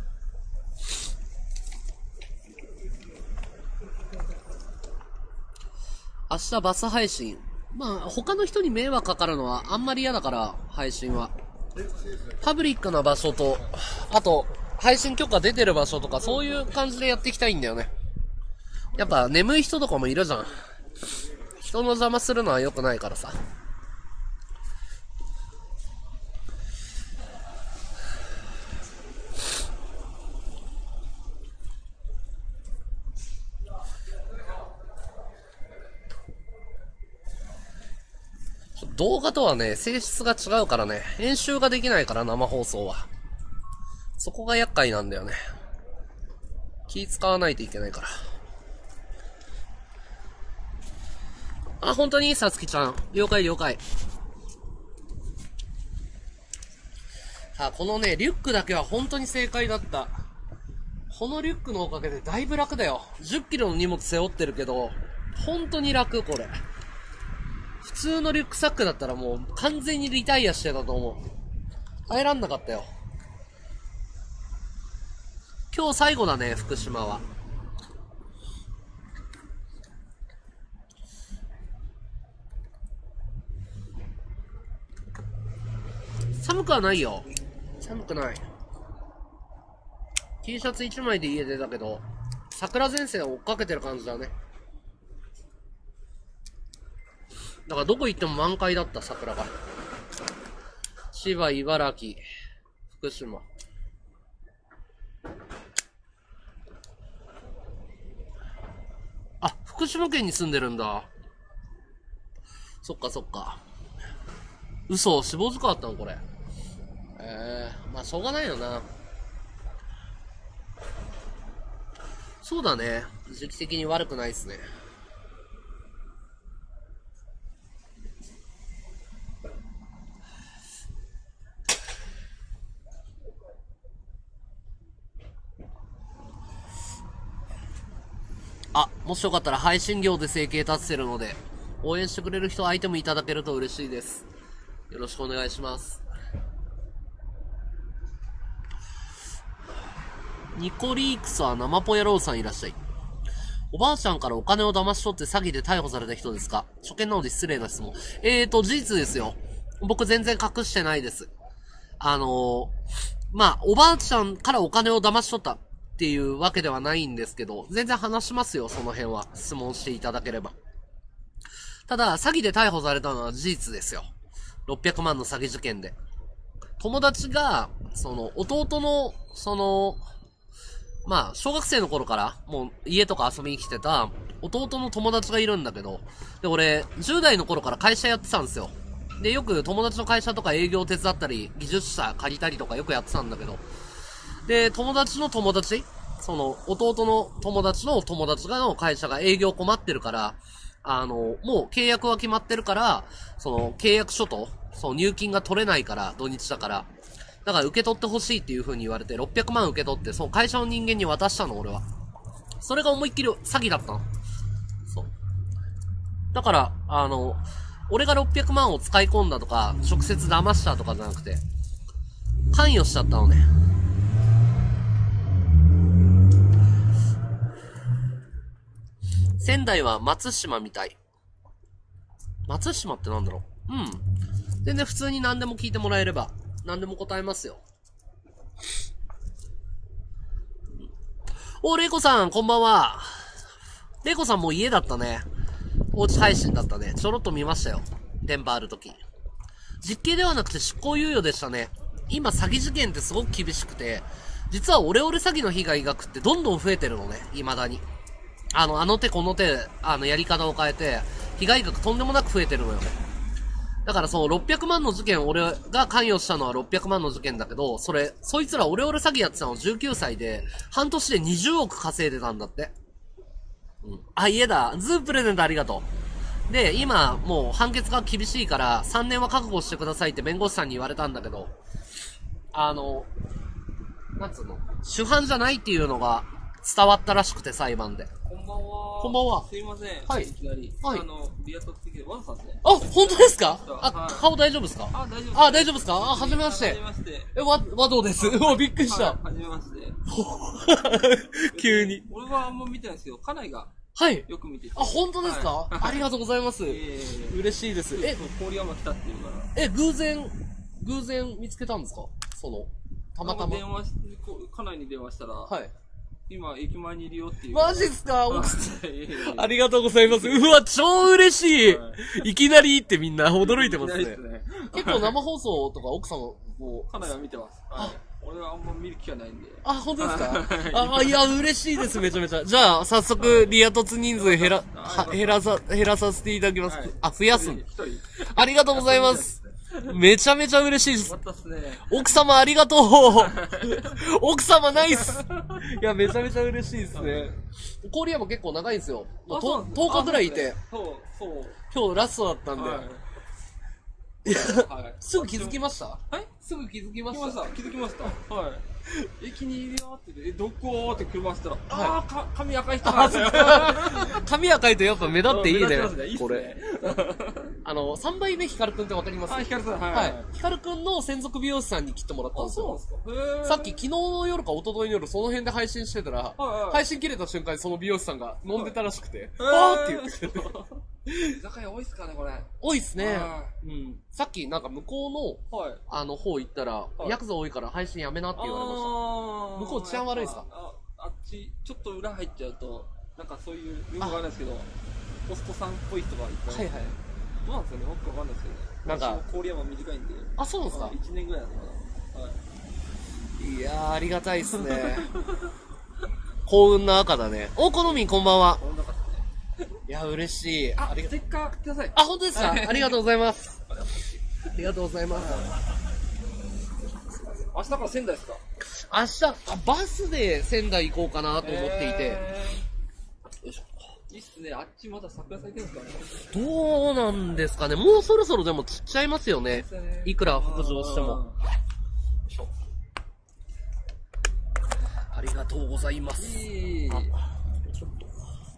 明日バス配信。他の人に迷惑かかるのはあんまり嫌だから、配信は。パブリックな場所と、あと、配信許可出てる場所とか、そういう感じでやっていきたいんだよね。やっぱ眠い人とかもいるじゃん。人の邪魔するのは良くないからさ。動画とはね、性質が違うからね、編集ができないから生放送は。そこが厄介なんだよね。気使わないといけないから。あ、本当にさつきちゃん。了解了解。さあ、このね、リュックだけは本当に正解だった。このリュックのおかげでだいぶ楽だよ。10キロの荷物背負ってるけど、本当に楽、これ。普通のリュックサックだったらもう完全にリタイアしてたと思う。耐えらんなかったよ。今日最後だね、福島は。寒くはないよ。寒くない。T シャツ1枚で家出たけど、 桜前線を追っかけてる感じだね。だからどこ行っても満開だった、桜が。千葉、茨城、福島。あ、福島県に住んでるんだ。そっかそっか。嘘、死亡事故あったのこれ。まあしょうがないよな。そうだね。時期的に悪くないっすね。あ、もしよかったら配信業で生計立ててるので、応援してくれる人アイテムいただけると嬉しいです。よろしくお願いします。ニコリークスは生ポ野郎さんいらっしゃい。おばあちゃんからお金を騙し取って詐欺で逮捕された人ですか？初見なので失礼な質問。事実ですよ。僕全然隠してないです。まあ、おばあちゃんからお金を騙し取ったっていうわけではないんですけど、全然話しますよ、その辺は。質問していただければ。ただ、詐欺で逮捕されたのは事実ですよ。600万の詐欺事件で。友達が、弟の、まあ、小学生の頃から、もう家とか遊びに来てた、弟の友達がいるんだけど、で、俺、10代の頃から会社やってたんですよ。で、よく友達の会社とか営業手伝ったり、技術者借りたりとかよくやってたんだけど、で、友達の友達、弟の友達の友達の会社が営業困ってるから、もう契約は決まってるから、契約書と、入金が取れないから、土日だから、だから受け取ってほしいっていう風に言われて、600万受け取って、その会社の人間に渡したの、俺は。それが思いっきり詐欺だったの。そう。だから、俺が600万を使い込んだとか、直接騙したとかじゃなくて、関与しちゃったのね。仙台は松島みたい。松島ってなんだろう？うん。全然普通に何でも聞いてもらえれば、何でも答えますよ。レイコさん、こんばんは。レイコさんもう家だったね。おうち配信だったね。ちょろっと見ましたよ。電波あるとき。実刑ではなくて執行猶予でしたね。今詐欺事件ってすごく厳しくて、実はオレオレ詐欺の被害額ってどんどん増えてるのね、未だに。あの手この手、やり方を変えて、被害額とんでもなく増えてるのよね。だから600万の事件、俺が関与したのは600万の事件だけど、そいつらオレオレ詐欺やってたの19歳で、半年で20億稼いでたんだって。うん。あ、家だ。ズープレゼントありがとう。で、今、もう判決が厳しいから、3年は覚悟してくださいって弁護士さんに言われたんだけど、なんつうの、主犯じゃないっていうのが伝わったらしくて、裁判で。 こんばんは。 こんばんは。 すいません。 はいいきなり。 はいリアト的で、わざさんですね。 あ、本当ですか？ はい顔大丈夫ですか？ 大丈夫です。 あ、大丈夫ですか？はじめまして。 はじめまして。 和道です。うわ、びっくりした。 はじめまして。 急に。 俺はあんま見てないんですけど、家内がはい。 よく見てて。 あ、本当ですか？ はいありがとうございます。 え嬉しいです。 郡山来たっていうから。 偶然見つけたんですか？たまたま。 家内に電話したら、 はい。 今、駅前にいるよっていう。 マジっすか？ はいありがとうございます。うわ、超嬉しい。いきなりってみんな驚いてますね。結構生放送とか奥様も。 家内は見てます。はい。俺はあんま見る気がないんで。 あ、本当ですか？いや、嬉しいです、めちゃめちゃ。じゃあ、早速、リア突人数減らさせていただきます。あ、増やすん。ありがとうございます。めちゃめちゃ嬉しいです。奥様ありがとう奥様ナイスいや、めちゃめちゃ嬉しいですね。郡山結構長いんですよ。10日くらいいて。今日ラストだったんで。すぐ気づきました？ はいすぐ気づきました？ 気づきました。はい。駅にいるよって言って、どこって車したら、髪赤い人なんですよ。 髪赤いとやっぱ目立っていいね。 これ。 3倍目ヒカルくんってわかります？ ヒカルさん、 はい。ヒカルくんの専属美容師さんに切ってもらったんですよ。さっき昨日の夜か一昨日の夜その辺で配信してたら、配信切れた瞬間にその美容師さんが飲んでたらしくて、わーって言ってて。 居酒屋多いっすかね、これ。 多いっすね。うん。さっきなんか向こうの、方行ったら、ヤクザ多いから配信やめなって言われました。向こう治安悪いっすか？ あっち、ちょっと裏入っちゃうと、なんかそういう、よくわかんないですけど、ホストさんっぽい人がいっぱい。 はいはい。 どうなんですかね、僕わかんないですけどね。 なんか私も郡山短いんで。 あ、そうなんですか。 1年ぐらいなのかな。はい。 いやー、ありがたいっすね。幸運な赤だね。お、このみんこんばんは。 こんなかったね。 いや、嬉しい。 あ、ステッカーください。 あ、本当ですか。 はいありがとうございます。ありがとうございます。 明日から仙台ですか？ 明日、バスで仙台行こうかなと思っていて。よいしょ。 いいっすね。あっちまだ桜咲いてるんですかね。 どうなんですかね。もうそろそろでも散っちゃいますよね。いくら北上しても。よいしょ。ありがとうございます。 いい。 ちょっと。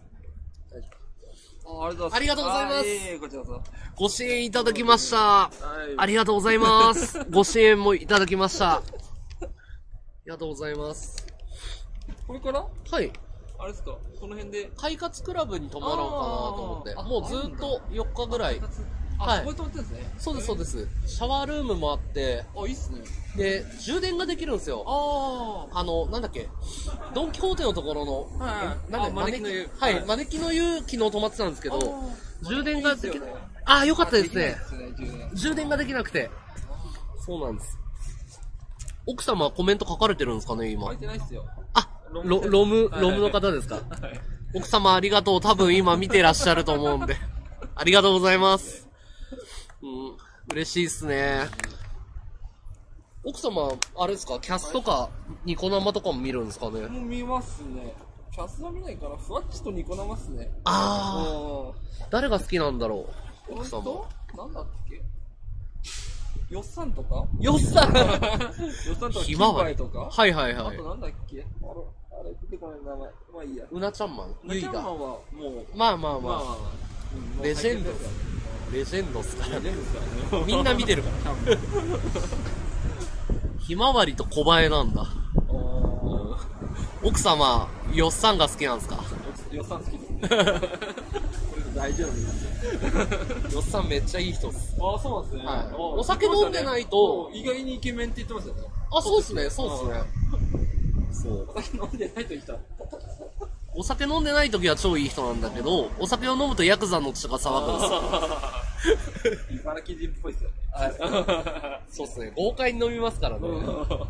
ありがとうございます。 ありがとうございますこちらこご支援いただきました。 そ。はい。 ありがとうございます。ご支援もいただきました。ありがとうございます。 これからはい。 あれですか、この辺で。 快活クラブに泊まろうかなと思って。 あーもうずっと4日ぐらい。 あ、 はいそこで泊まってるんですね。 そうです、そうです。シャワールームもあって、 あ、いいっすね。 で、充電ができるんですよ。 あなんだっけ、ドンキホーテのところの、 はいはいなんだあ招きの湯はい、 はい招きの湯昨日泊まってたんですけど、充電ができないいいっすよね。 あ、よかったですね。 できないっすね、充電。 充電ができなくて。そうなんです。奥様はコメント書かれてるんですかね、今書い。てないっすよ。 あ、 ロロムムの方ですか。 はい。 奥様ありがとう。多分今見てらっしゃると思うんで。ありがとうございます。うん、嬉しいっすね。奥様、あれですか、キャスとか、ニコ生とかも見るんですかね。 もう見ますね。キャスは見ないから、ふわっちとニコ生っすね。 あー、誰が好きなんだろう、奥様。 本当なんだっけよっさんとかよっさんよっさんとか、 ひまわりキンバイとかはいはいはいあと。なんだっけあれ、出てこない名前。まあいいや。 うなちゃんマンゆいが。 ナキャンマンはもう、 まあまあまあ、 まあ、うんレジェンドもう最強レジェンドっすからね。 ですからね。 みんな見てるから。ひまわりと小映えなんだ。奥様、よっさんが好きなんですか。 よっさん好きですね。これ大丈夫です。 よっさんめっちゃいい人っす。 ああ、そうなんですね。 はいあーお酒飲んでないと意外にイケメンって言ってましたよね。 あ、そうっすね、そうっすね。そう。 お酒飲んでないと言った。 お酒飲んでない時は超いい人なんだけど、お酒を飲むとヤクザの血が騒ぐんですよ。 茨城人っぽいっすよね。 そうっすね、豪快に飲みますからね。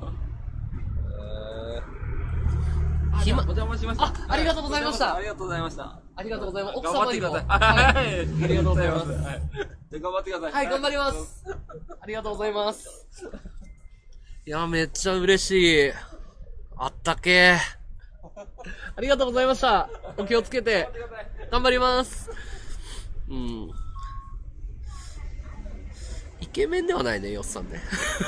お邪魔しました。 あありがとうございましたありがとうございました。 ありがとうございます。奥頑張様にも。 ってください。 はい。 はい。 ありがとうございますはい。じゃあ頑張ってください。 はい、頑張ります。ありがとうございます。いや、めっちゃ嬉しい。あったけー。ありがとうございました。お気をつけて。頑張ります。うん。イケメンではないね、よっさんね。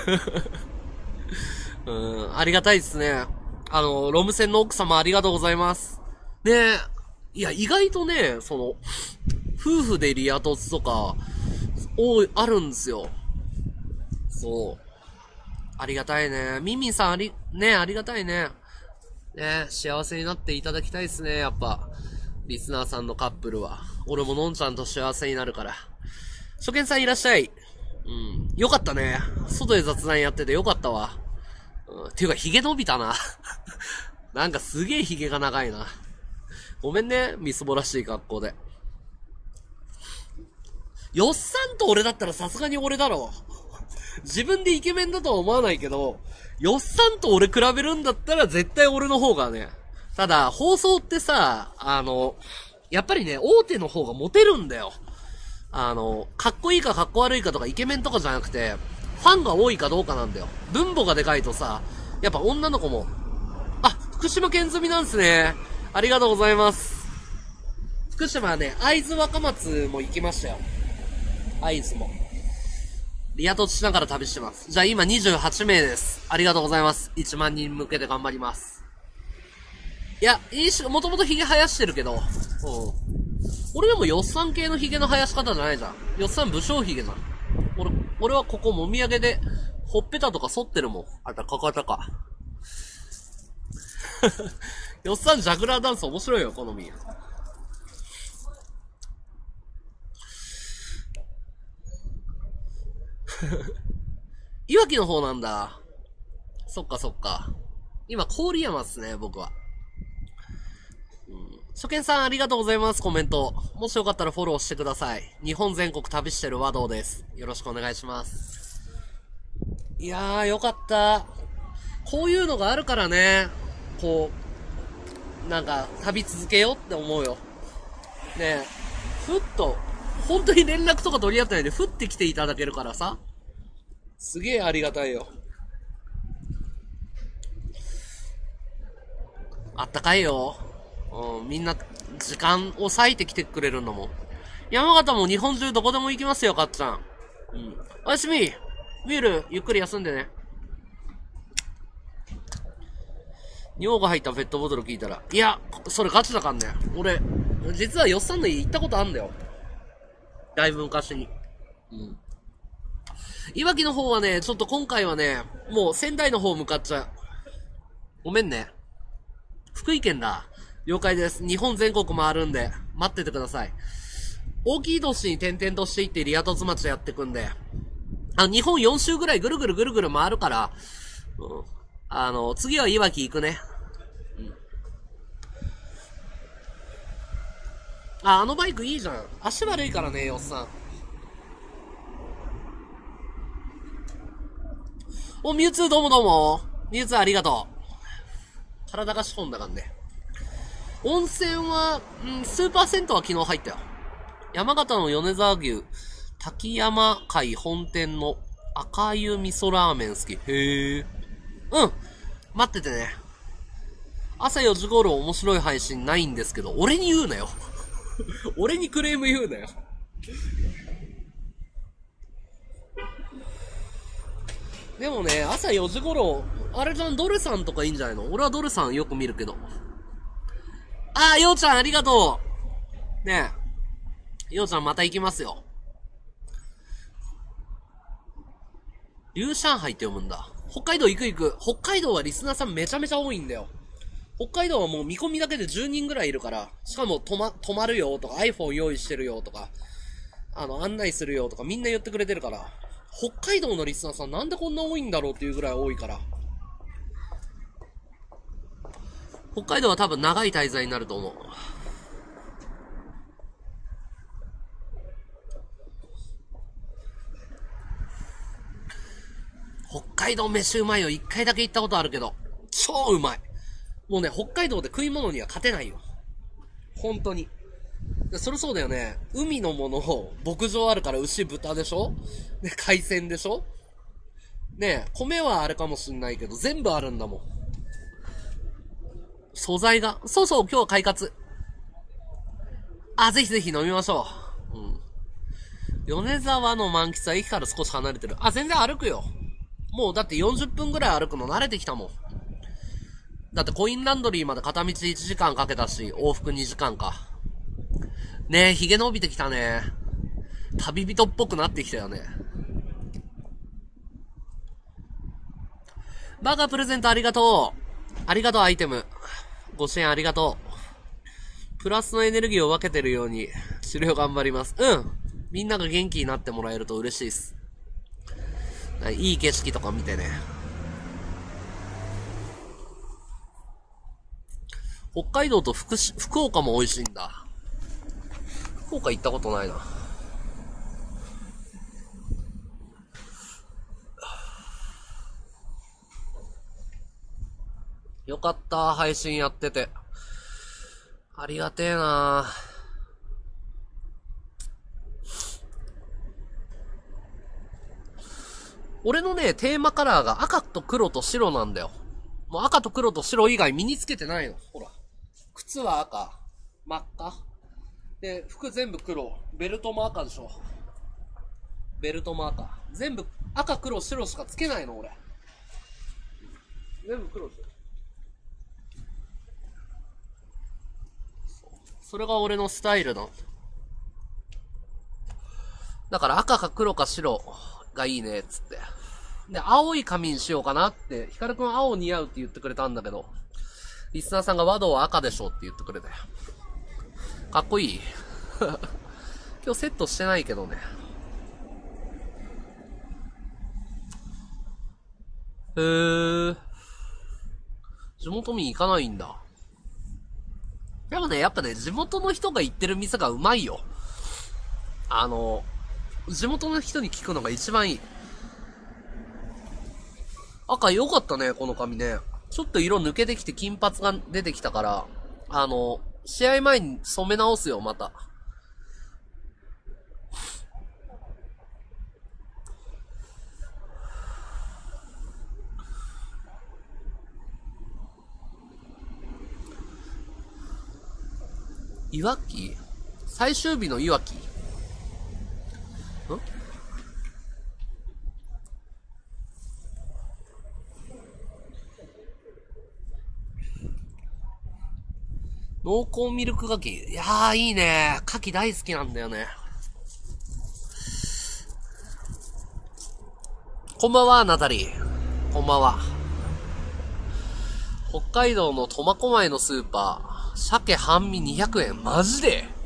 うん、ありがたいですね。ロム線の奥様ありがとうございます。ねいや、意外とね、夫婦でリア凸とか、あるんですよ。そう。ありがたいね。ミンミンさんありがたいね。ね幸せになっていただきたいですね、やっぱ。リスナーさんのカップルは。俺ものんちゃんと幸せになるから。初見さんいらっしゃい。うん。よかったね。外で雑談やっててよかったわ。っていうか、髭伸びたな。なんかすげえ髭が長いな。ごめんね、みすぼらしい格好で。よっさんと俺だったらさすがに俺だろ。自分でイケメンだとは思わないけど、よっさんと俺比べるんだったら絶対俺の方がね。ただ、放送ってさ、やっぱりね、大手の方がモテるんだよ。かっこいいかかっこ悪いかとかイケメンとかじゃなくて、ファンが多いかどうかなんだよ。分母がでかいとさ、やっぱ女の子も、あ、福島県済みなんすね。ありがとうございます。福島はね、会津若松も行きましたよ。会津も。リア凸しながら旅してます。じゃあ今28名です。ありがとうございます。1万人向けて頑張ります。いや、もともと髭生やしてるけど、俺でもよっさん系の髭の生やし方じゃないじゃん。よっさん武将髭じゃん。俺はここもみあげで、ほっぺたとか反ってるもん。あたかかたか。よっさんジャグラーダンス面白いよ、好み。いわきの方なんだ。そっかそっか。今、郡山っすね、僕は。 初見さんありがとうございます、コメント。もしよかったらフォローしてください。日本全国旅してる和道です。よろしくお願いします。いやー、よかった。こういうのがあるからね、こう、なんか、旅続けようって思うよ。ねえ、ふっと、本当に連絡とか取り合ってないで、ふって来ていただけるからさ。すげえありがたいよ。あったかいよ。うん、みんな、時間を割いて来てくれるんだもん。山形も日本中どこでも行きますよ、かっちゃん。うん。おやすみ。ミュール、ゆっくり休んでね。尿が入ったペットボトル聞いたら、いや、それガチだかんね。俺、実はよっさんの家行ったことあんだよ。だいぶ昔に。うん。いわきの方はね、ちょっと今回はね、もう仙台の方向かっちゃう。ごめんね。福井県だ。了解です。日本全国回るんで、待っててください。大きい都市に転々としていってリアトツ町やってくんで、日本4周ぐらいぐるぐるぐるぐる回るから、うん、次はいわき行くね。うん。あのバイクいいじゃん。足悪いからね、よっさん。お、ミュウツーどうもどうも。ミュウツーありがとう。体が仕込んだからね。温泉は、スーパー銭湯は昨日入ったよ。山形の米沢牛、滝山会本店の赤湯味噌ラーメン好き。へえ。うん。待っててね。朝4時頃面白い配信ないんですけど、俺に言うなよ。俺にクレーム言うなよ。でもね、朝4時頃、あれじゃん、ドルさんとかいいんじゃないの？俺はドルさんよく見るけど。あー、ようちゃんありがとう。ねえ。ようちゃんまた行きますよ。龍上海って読むんだ。北海道行く行く。北海道はリスナーさんめちゃめちゃ多いんだよ。北海道はもう見込みだけで10人ぐらいいるから、しかも泊まるよとか iPhone 用意してるよとか、案内するよとかみんな言ってくれてるから、北海道のリスナーさんなんでこんな多いんだろうっていうぐらい多いから。北海道は多分長い滞在になると思う。北海道飯うまいよ。一回だけ行ったことあるけど。超うまい。もうね、北海道で食い物には勝てないよ。本当に。それそうだよね。海のものを、牧場あるから牛豚でしょ？ね、海鮮でしょ？ね、米はあれかもしんないけど、全部あるんだもん。素材が。そうそう、今日は快活。あ、ぜひぜひ飲みましょう。うん。米沢の満喫は駅から少し離れてる。あ、全然歩くよ。もうだって40分ぐらい歩くの慣れてきたもん。だってコインランドリーまで片道1時間かけたし、往復2時間か。ねえ、髭伸びてきたね。旅人っぽくなってきたよね。バーガープレゼントありがとう。ありがとうアイテム。ご支援ありがとう。プラスのエネルギーを分けてるように、治療頑張ります。うん。みんなが元気になってもらえると嬉しいです。いい景色とか見てね。北海道と福岡も美味しいんだ。福岡行ったことないな。よかった、配信やってて。ありがてえな。俺のね、テーマカラーが赤と黒と白なんだよ。もう赤と黒と白以外身につけてないの。ほら。靴は赤。真っ赤。で、服全部黒。ベルトも赤でしょ。ベルトも赤。全部赤、黒、白しかつけないの、俺。全部黒でしょ。それが俺のスタイルなの。だから赤か黒か白がいいね、つって。で、青い髪にしようかなって、ヒカルくん青似合うって言ってくれたんだけど、リスナーさんが和道は赤でしょって言ってくれたよ。かっこいい今日セットしてないけどね。地元民行かないんだ。 でもね、やっぱね、地元の人が行ってる店がうまいよ。地元の人に聞くのが一番いい。赤良かったね、この髪ね。ちょっと色抜けてきて金髪が出てきたから、試合前に染め直すよ、また。いわき？最終日のいわき？濃厚ミルク牡蠣。いやー、いいね。牡蠣大好きなんだよね。こんばんは、ナタリー。こんばんは。北海道の苫小牧のスーパー。鮭半身200円。マジ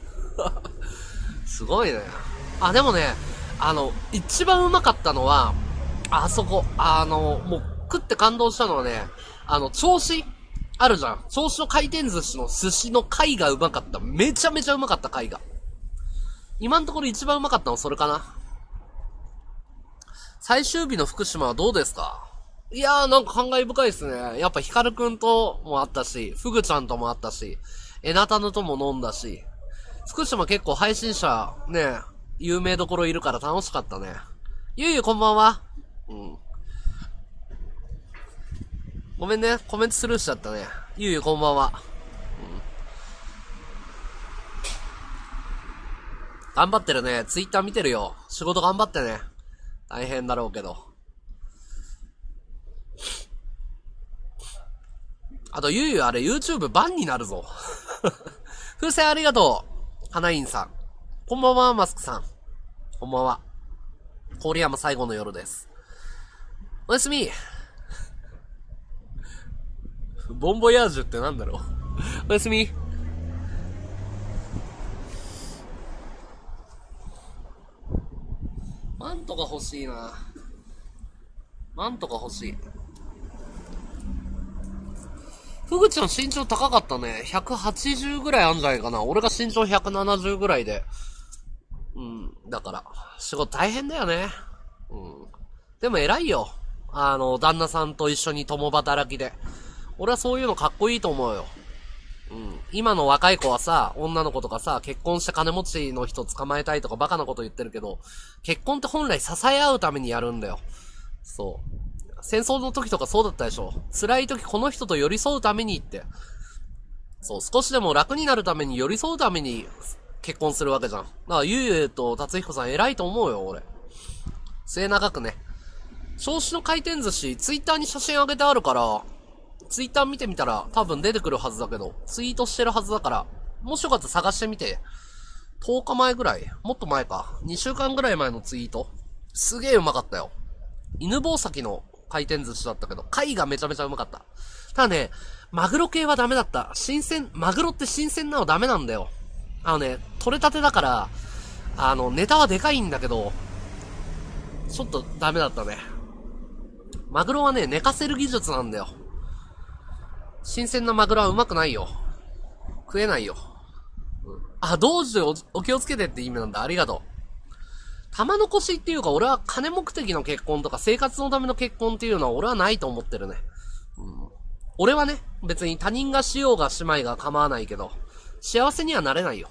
ですごいね。あ、でもね、一番うまかったのは、あそこ、もう食って感動したのはね、銚子あるじゃん。銚子の回転寿司の寿司の貝がうまかった。めちゃめちゃうまかった貝が。今のところ一番うまかったのそれかな。最終日の福島はどうですか？いやーなんか感慨深いですね。やっぱヒカルくんともあったし、フグちゃんともあったし、エナタヌとも飲んだし、福島結構配信者ね、有名どころいるから楽しかったね。ゆうゆうこんばんは。うん。ごめんね、コメントスルーしちゃったね。ゆうゆうこんばんは。頑張ってるね。ツイッター見てるよ。仕事頑張ってね。大変だろうけど。あと、ゆうゆうあれ YouTube バンになるぞ。風船ありがとう。花インさん。こんばんは、マスクさん。こんばんは。郡山最後の夜です。おやすみ。ボンボヤージュってなんだろう。おやすみ。マントが欲しいな。マントが欲しい。ふぐちゃん身長高かったね。180ぐらいあんじゃないかな。俺が身長170ぐらいで。うん。だから、仕事大変だよね。うん。でも偉いよ。旦那さんと一緒に共働きで。俺はそういうのかっこいいと思うよ。うん。今の若い子はさ、女の子とかさ、結婚して金持ちの人捕まえたいとかバカなこと言ってるけど、結婚って本来支え合うためにやるんだよ。そう。戦争の時とかそうだったでしょ。辛い時この人と寄り添うためにって。そう、少しでも楽になるために寄り添うために結婚するわけじゃん。だからゆうゆうと達彦さん偉いと思うよ、俺。末永くね。銚子の回転寿司、ツイッターに写真あげてあるから、ツイッター見てみたら多分出てくるはずだけど、ツイートしてるはずだから、もしよかったら探してみて。10日前ぐらいもっと前か。2週間ぐらい前のツイート。すげえうまかったよ。犬吠埼の回転寿司だったけど、貝がめちゃめちゃうまかった。ただね、マグロ系はダメだった。マグロって新鮮なのダメなんだよ。取れたてだから、ネタはでかいんだけど、ちょっとダメだったね。マグロはね、寝かせる技術なんだよ。新鮮なマグロはうまくないよ。食えないよ。うん、あ、道中でお気をつけてって意味なんだ。ありがとう。玉残しっていうか、俺は金目的の結婚とか生活のための結婚っていうのは俺はないと思ってるね。うん、俺はね、別に他人がしようが姉妹が構わないけど、幸せにはなれないよ。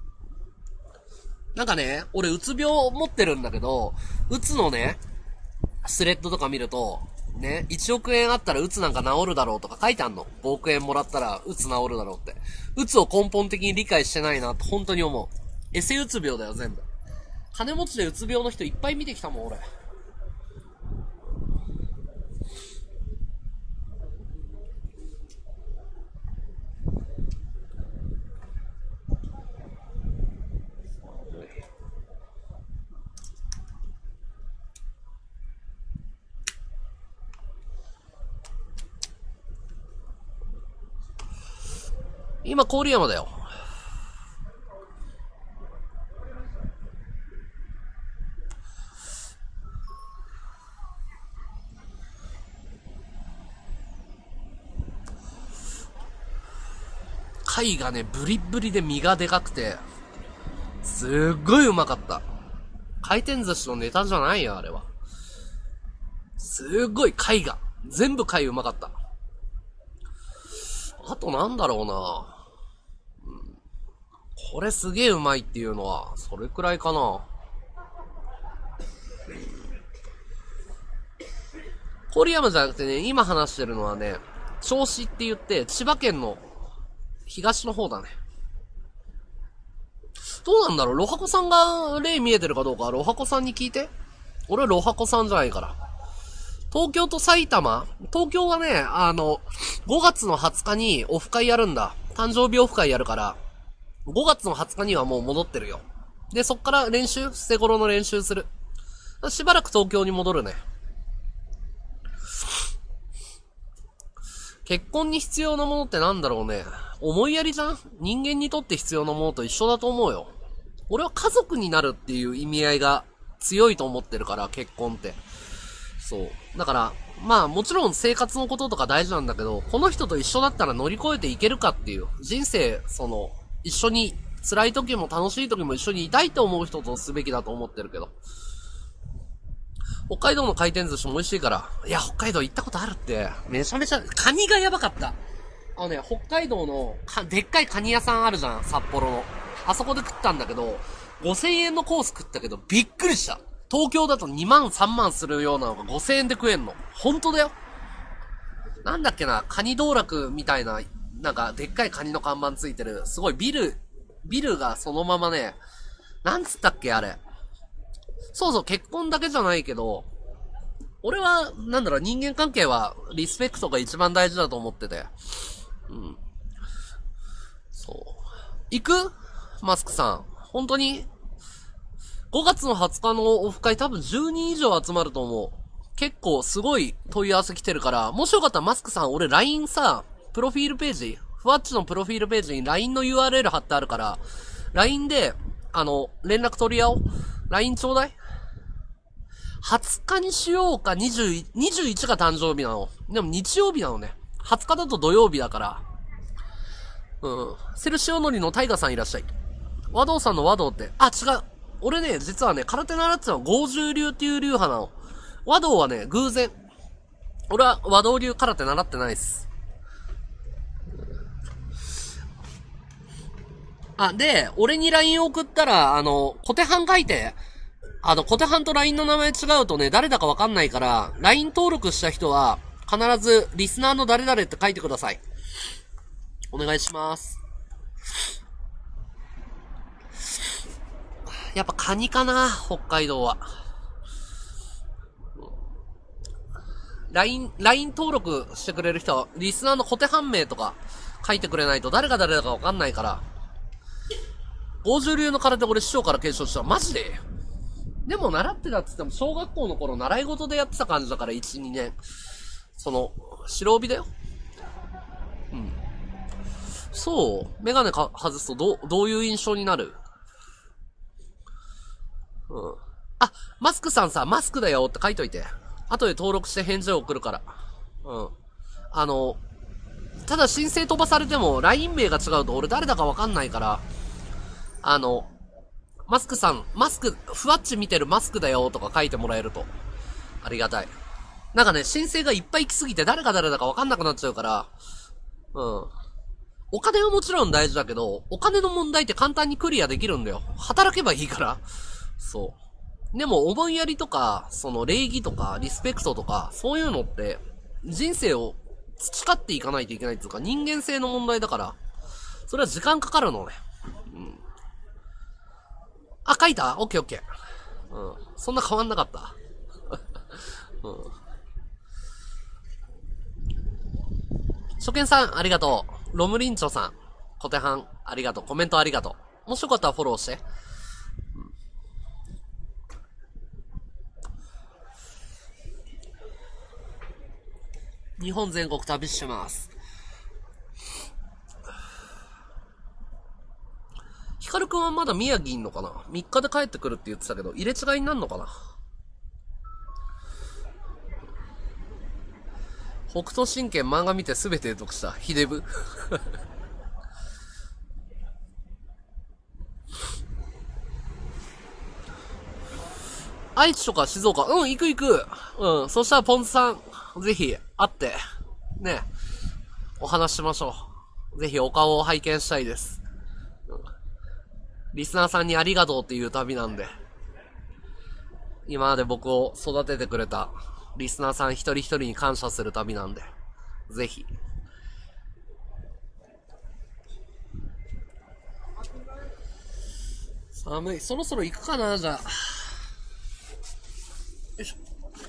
なんかね、俺うつ病持ってるんだけど、うつのね、スレッドとか見ると、ね、1億円あったらうつなんか治るだろうとか書いてあんの。5億円もらったらうつ治るだろうって。うつを根本的に理解してないなって本当に思う。エセうつ病だよ、全部。金持ちでうつ病の人いっぱい見てきたもん、俺。今、郡山だよ。 貝がね、ブリッブリで身がでかくて、すっごいうまかった。回転寿司のネタじゃないよ、あれは。すっごい貝が。全部貝うまかった。あとなんだろうな。これすげえうまいっていうのは、それくらいかな。郡山じゃなくてね、今話してるのはね、銚子って言って、千葉県の東の方だね。どうなんだろう、ロハコさんが例見えてるかどうか、ロハコさんに聞いて。俺はロハコさんじゃないから。東京と埼玉、東京はね、5月の20日にオフ会やるんだ。誕生日オフ会やるから、5月の20日にはもう戻ってるよ。で、そっから練習、捨て頃の練習する。しばらく東京に戻るね。結婚に必要なものってなんだろうね。思いやりじゃん？人間にとって必要なものと一緒だと思うよ。俺は家族になるっていう意味合いが強いと思ってるから、結婚って。そう。だから、まあもちろん生活のこととか大事なんだけど、この人と一緒だったら乗り越えていけるかっていう。人生、一緒に辛い時も楽しい時も一緒にいたいと思う人とすべきだと思ってるけど。北海道の回転寿司も美味しいから。いや、北海道行ったことあるって。めちゃめちゃ、カニがやばかった。北海道の、でっかいカニ屋さんあるじゃん、札幌の。あそこで食ったんだけど、5000円のコース食ったけど、びっくりした。東京だと2万3万するようなのが5000円で食えんの。本当だよ。なんだっけな、カニ道楽みたいな、なんか、でっかいカニの看板ついてる、すごいビルがそのままね、なんつったっけ、あれ。そうそう、結婚だけじゃないけど、俺は、なんだろう、人間関係は、リスペクトが一番大事だと思ってて。うん。そう。行く？マスクさん。本当に ?5 月の20日のオフ会多分10人以上集まると思う。結構すごい問い合わせ来てるから、もしよかったらマスクさん、俺 LINE さ、プロフィールページ、ふわっちのプロフィールページに LINE の URL 貼ってあるから、LINE で、連絡取り合おう。LINE ちょうだい。20日にしようか、21が誕生日なの。でも日曜日なのね。20日だと土曜日だから。セルシオノリのタイガさんいらっしゃい。和道さんの和道って、違う。俺ね、実はね、空手習ってたの豪十流っていう流派なの。和道はね、偶然。俺は和道流空手習ってないっす。で、俺に LINE 送ったら、小手半書いて、小手半と LINE の名前違うとね、誰だかわかんないから、LINE 登録した人は、必ず、リスナーの誰々って書いてください。お願いします。やっぱカニかな、北海道は。LINE 登録してくれる人は、リスナーの小手半名とか書いてくれないと誰が誰だかわかんないから。50流の空手俺師匠から継承した。マジで？でも習ってたって言っても小学校の頃習い事でやってた感じだから1、2年。白帯だよ。うん。そう。メガネ外すとどういう印象になる？うん。マスクさんさ、マスクだよって書いといて。後で登録して返事を送るから。うん。ただ申請飛ばされても LINE 名が違うと俺誰だかわかんないから、マスクさん、ふわっち見てるマスクだよとか書いてもらえると、ありがたい。なんかね、申請がいっぱい来すぎて誰が誰だかわかんなくなっちゃうから、うん。お金はもちろん大事だけど、お金の問題って簡単にクリアできるんだよ。働けばいいから。そう。でも思いやりとか、礼儀とか、リスペクトとか、そういうのって、人生を培っていかないといけないっていうか、人間性の問題だから、それは時間かかるのね。うん。書いた？オッケーオッケー。うん。そんな変わんなかった。うん。初見さん、ありがとう。ロムリンチョさん、小手半、ありがとう。コメントありがとう。もしよかったらフォローして。日本全国旅してます。ヒカルくんはまだ宮城いんのかな？ 3 日で帰ってくるって言ってたけど、入れ違いになるのかな？北斗神拳漫画見てすべて得した。ヒデブ愛知とか静岡、行く行く。そしたらポンズさん、ぜひ、会って、ね、お話ししましょう。ぜひお顔を拝見したいです。リスナーさんにありがとうっていう旅なんで。今まで僕を育ててくれたリスナーさん一人一人に感謝する旅なんで。ぜひ。寒い。そろそろ行くかな、じゃあ。よいしょ。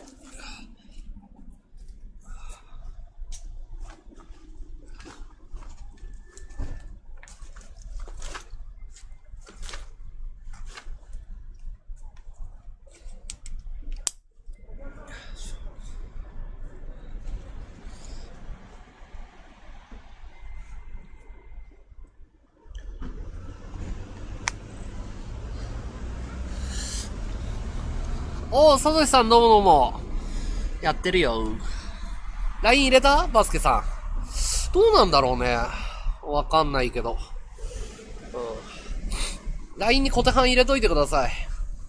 おー、佐藤さんどうもどうも。やってるよ。LINE 入れたバスケさん。どうなんだろうね。わかんないけど。LINE に小手半入れといてください。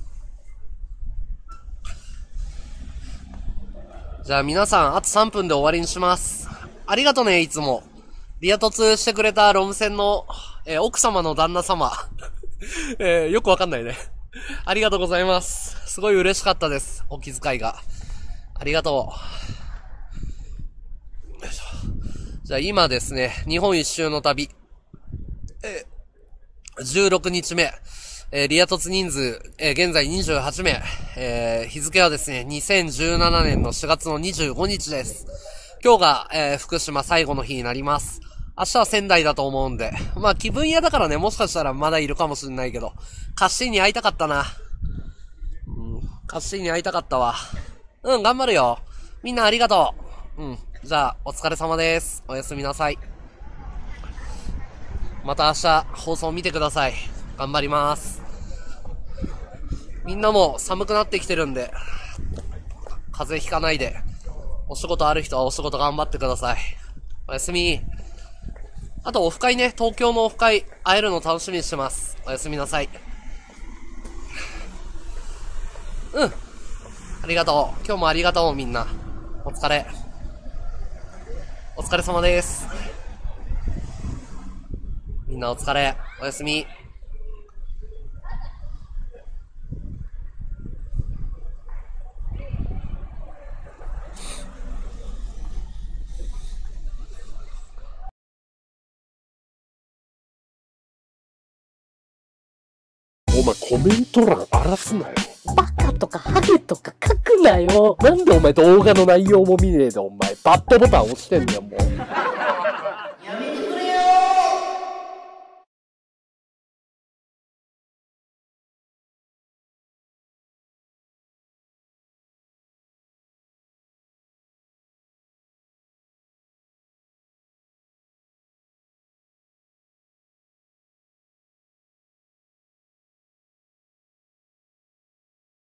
じゃあ皆さん、あと3分で終わりにします。ありがとね、いつも。リア突してくれたロム線の、奥様の旦那様。よくわかんないね。ありがとうございます。すごい嬉しかったです。お気遣いが。ありがとう。よいしょ。じゃあ今ですね、日本一周の旅。16日目。リア突人数、現在28名。日付はですね、2017年の4月の25日です。今日が、福島最後の日になります。明日は仙台だと思うんで。まあ気分屋だからね、もしかしたらまだいるかもしれないけど。カッシーに会いたかったな。カッシーに会いたかったわ。頑張るよ。みんなありがとう。じゃあ、お疲れ様です。おやすみなさい。また明日、放送見てください。頑張ります。みんなも寒くなってきてるんで、風邪ひかないで。お仕事ある人はお仕事頑張ってください。おやすみ。あとオフ会ね、東京のオフ会会えるの楽しみにしてます。おやすみなさい。ありがとう。今日もありがとうみんな。お疲れ。お疲れ様です。みんなお疲れ。おやすみ。 お前コメント欄荒らすなよ。バカとかハゲとか書くなよ。なんでお前動画の内容も見ねえでお前バッドボタン押してんだよもう。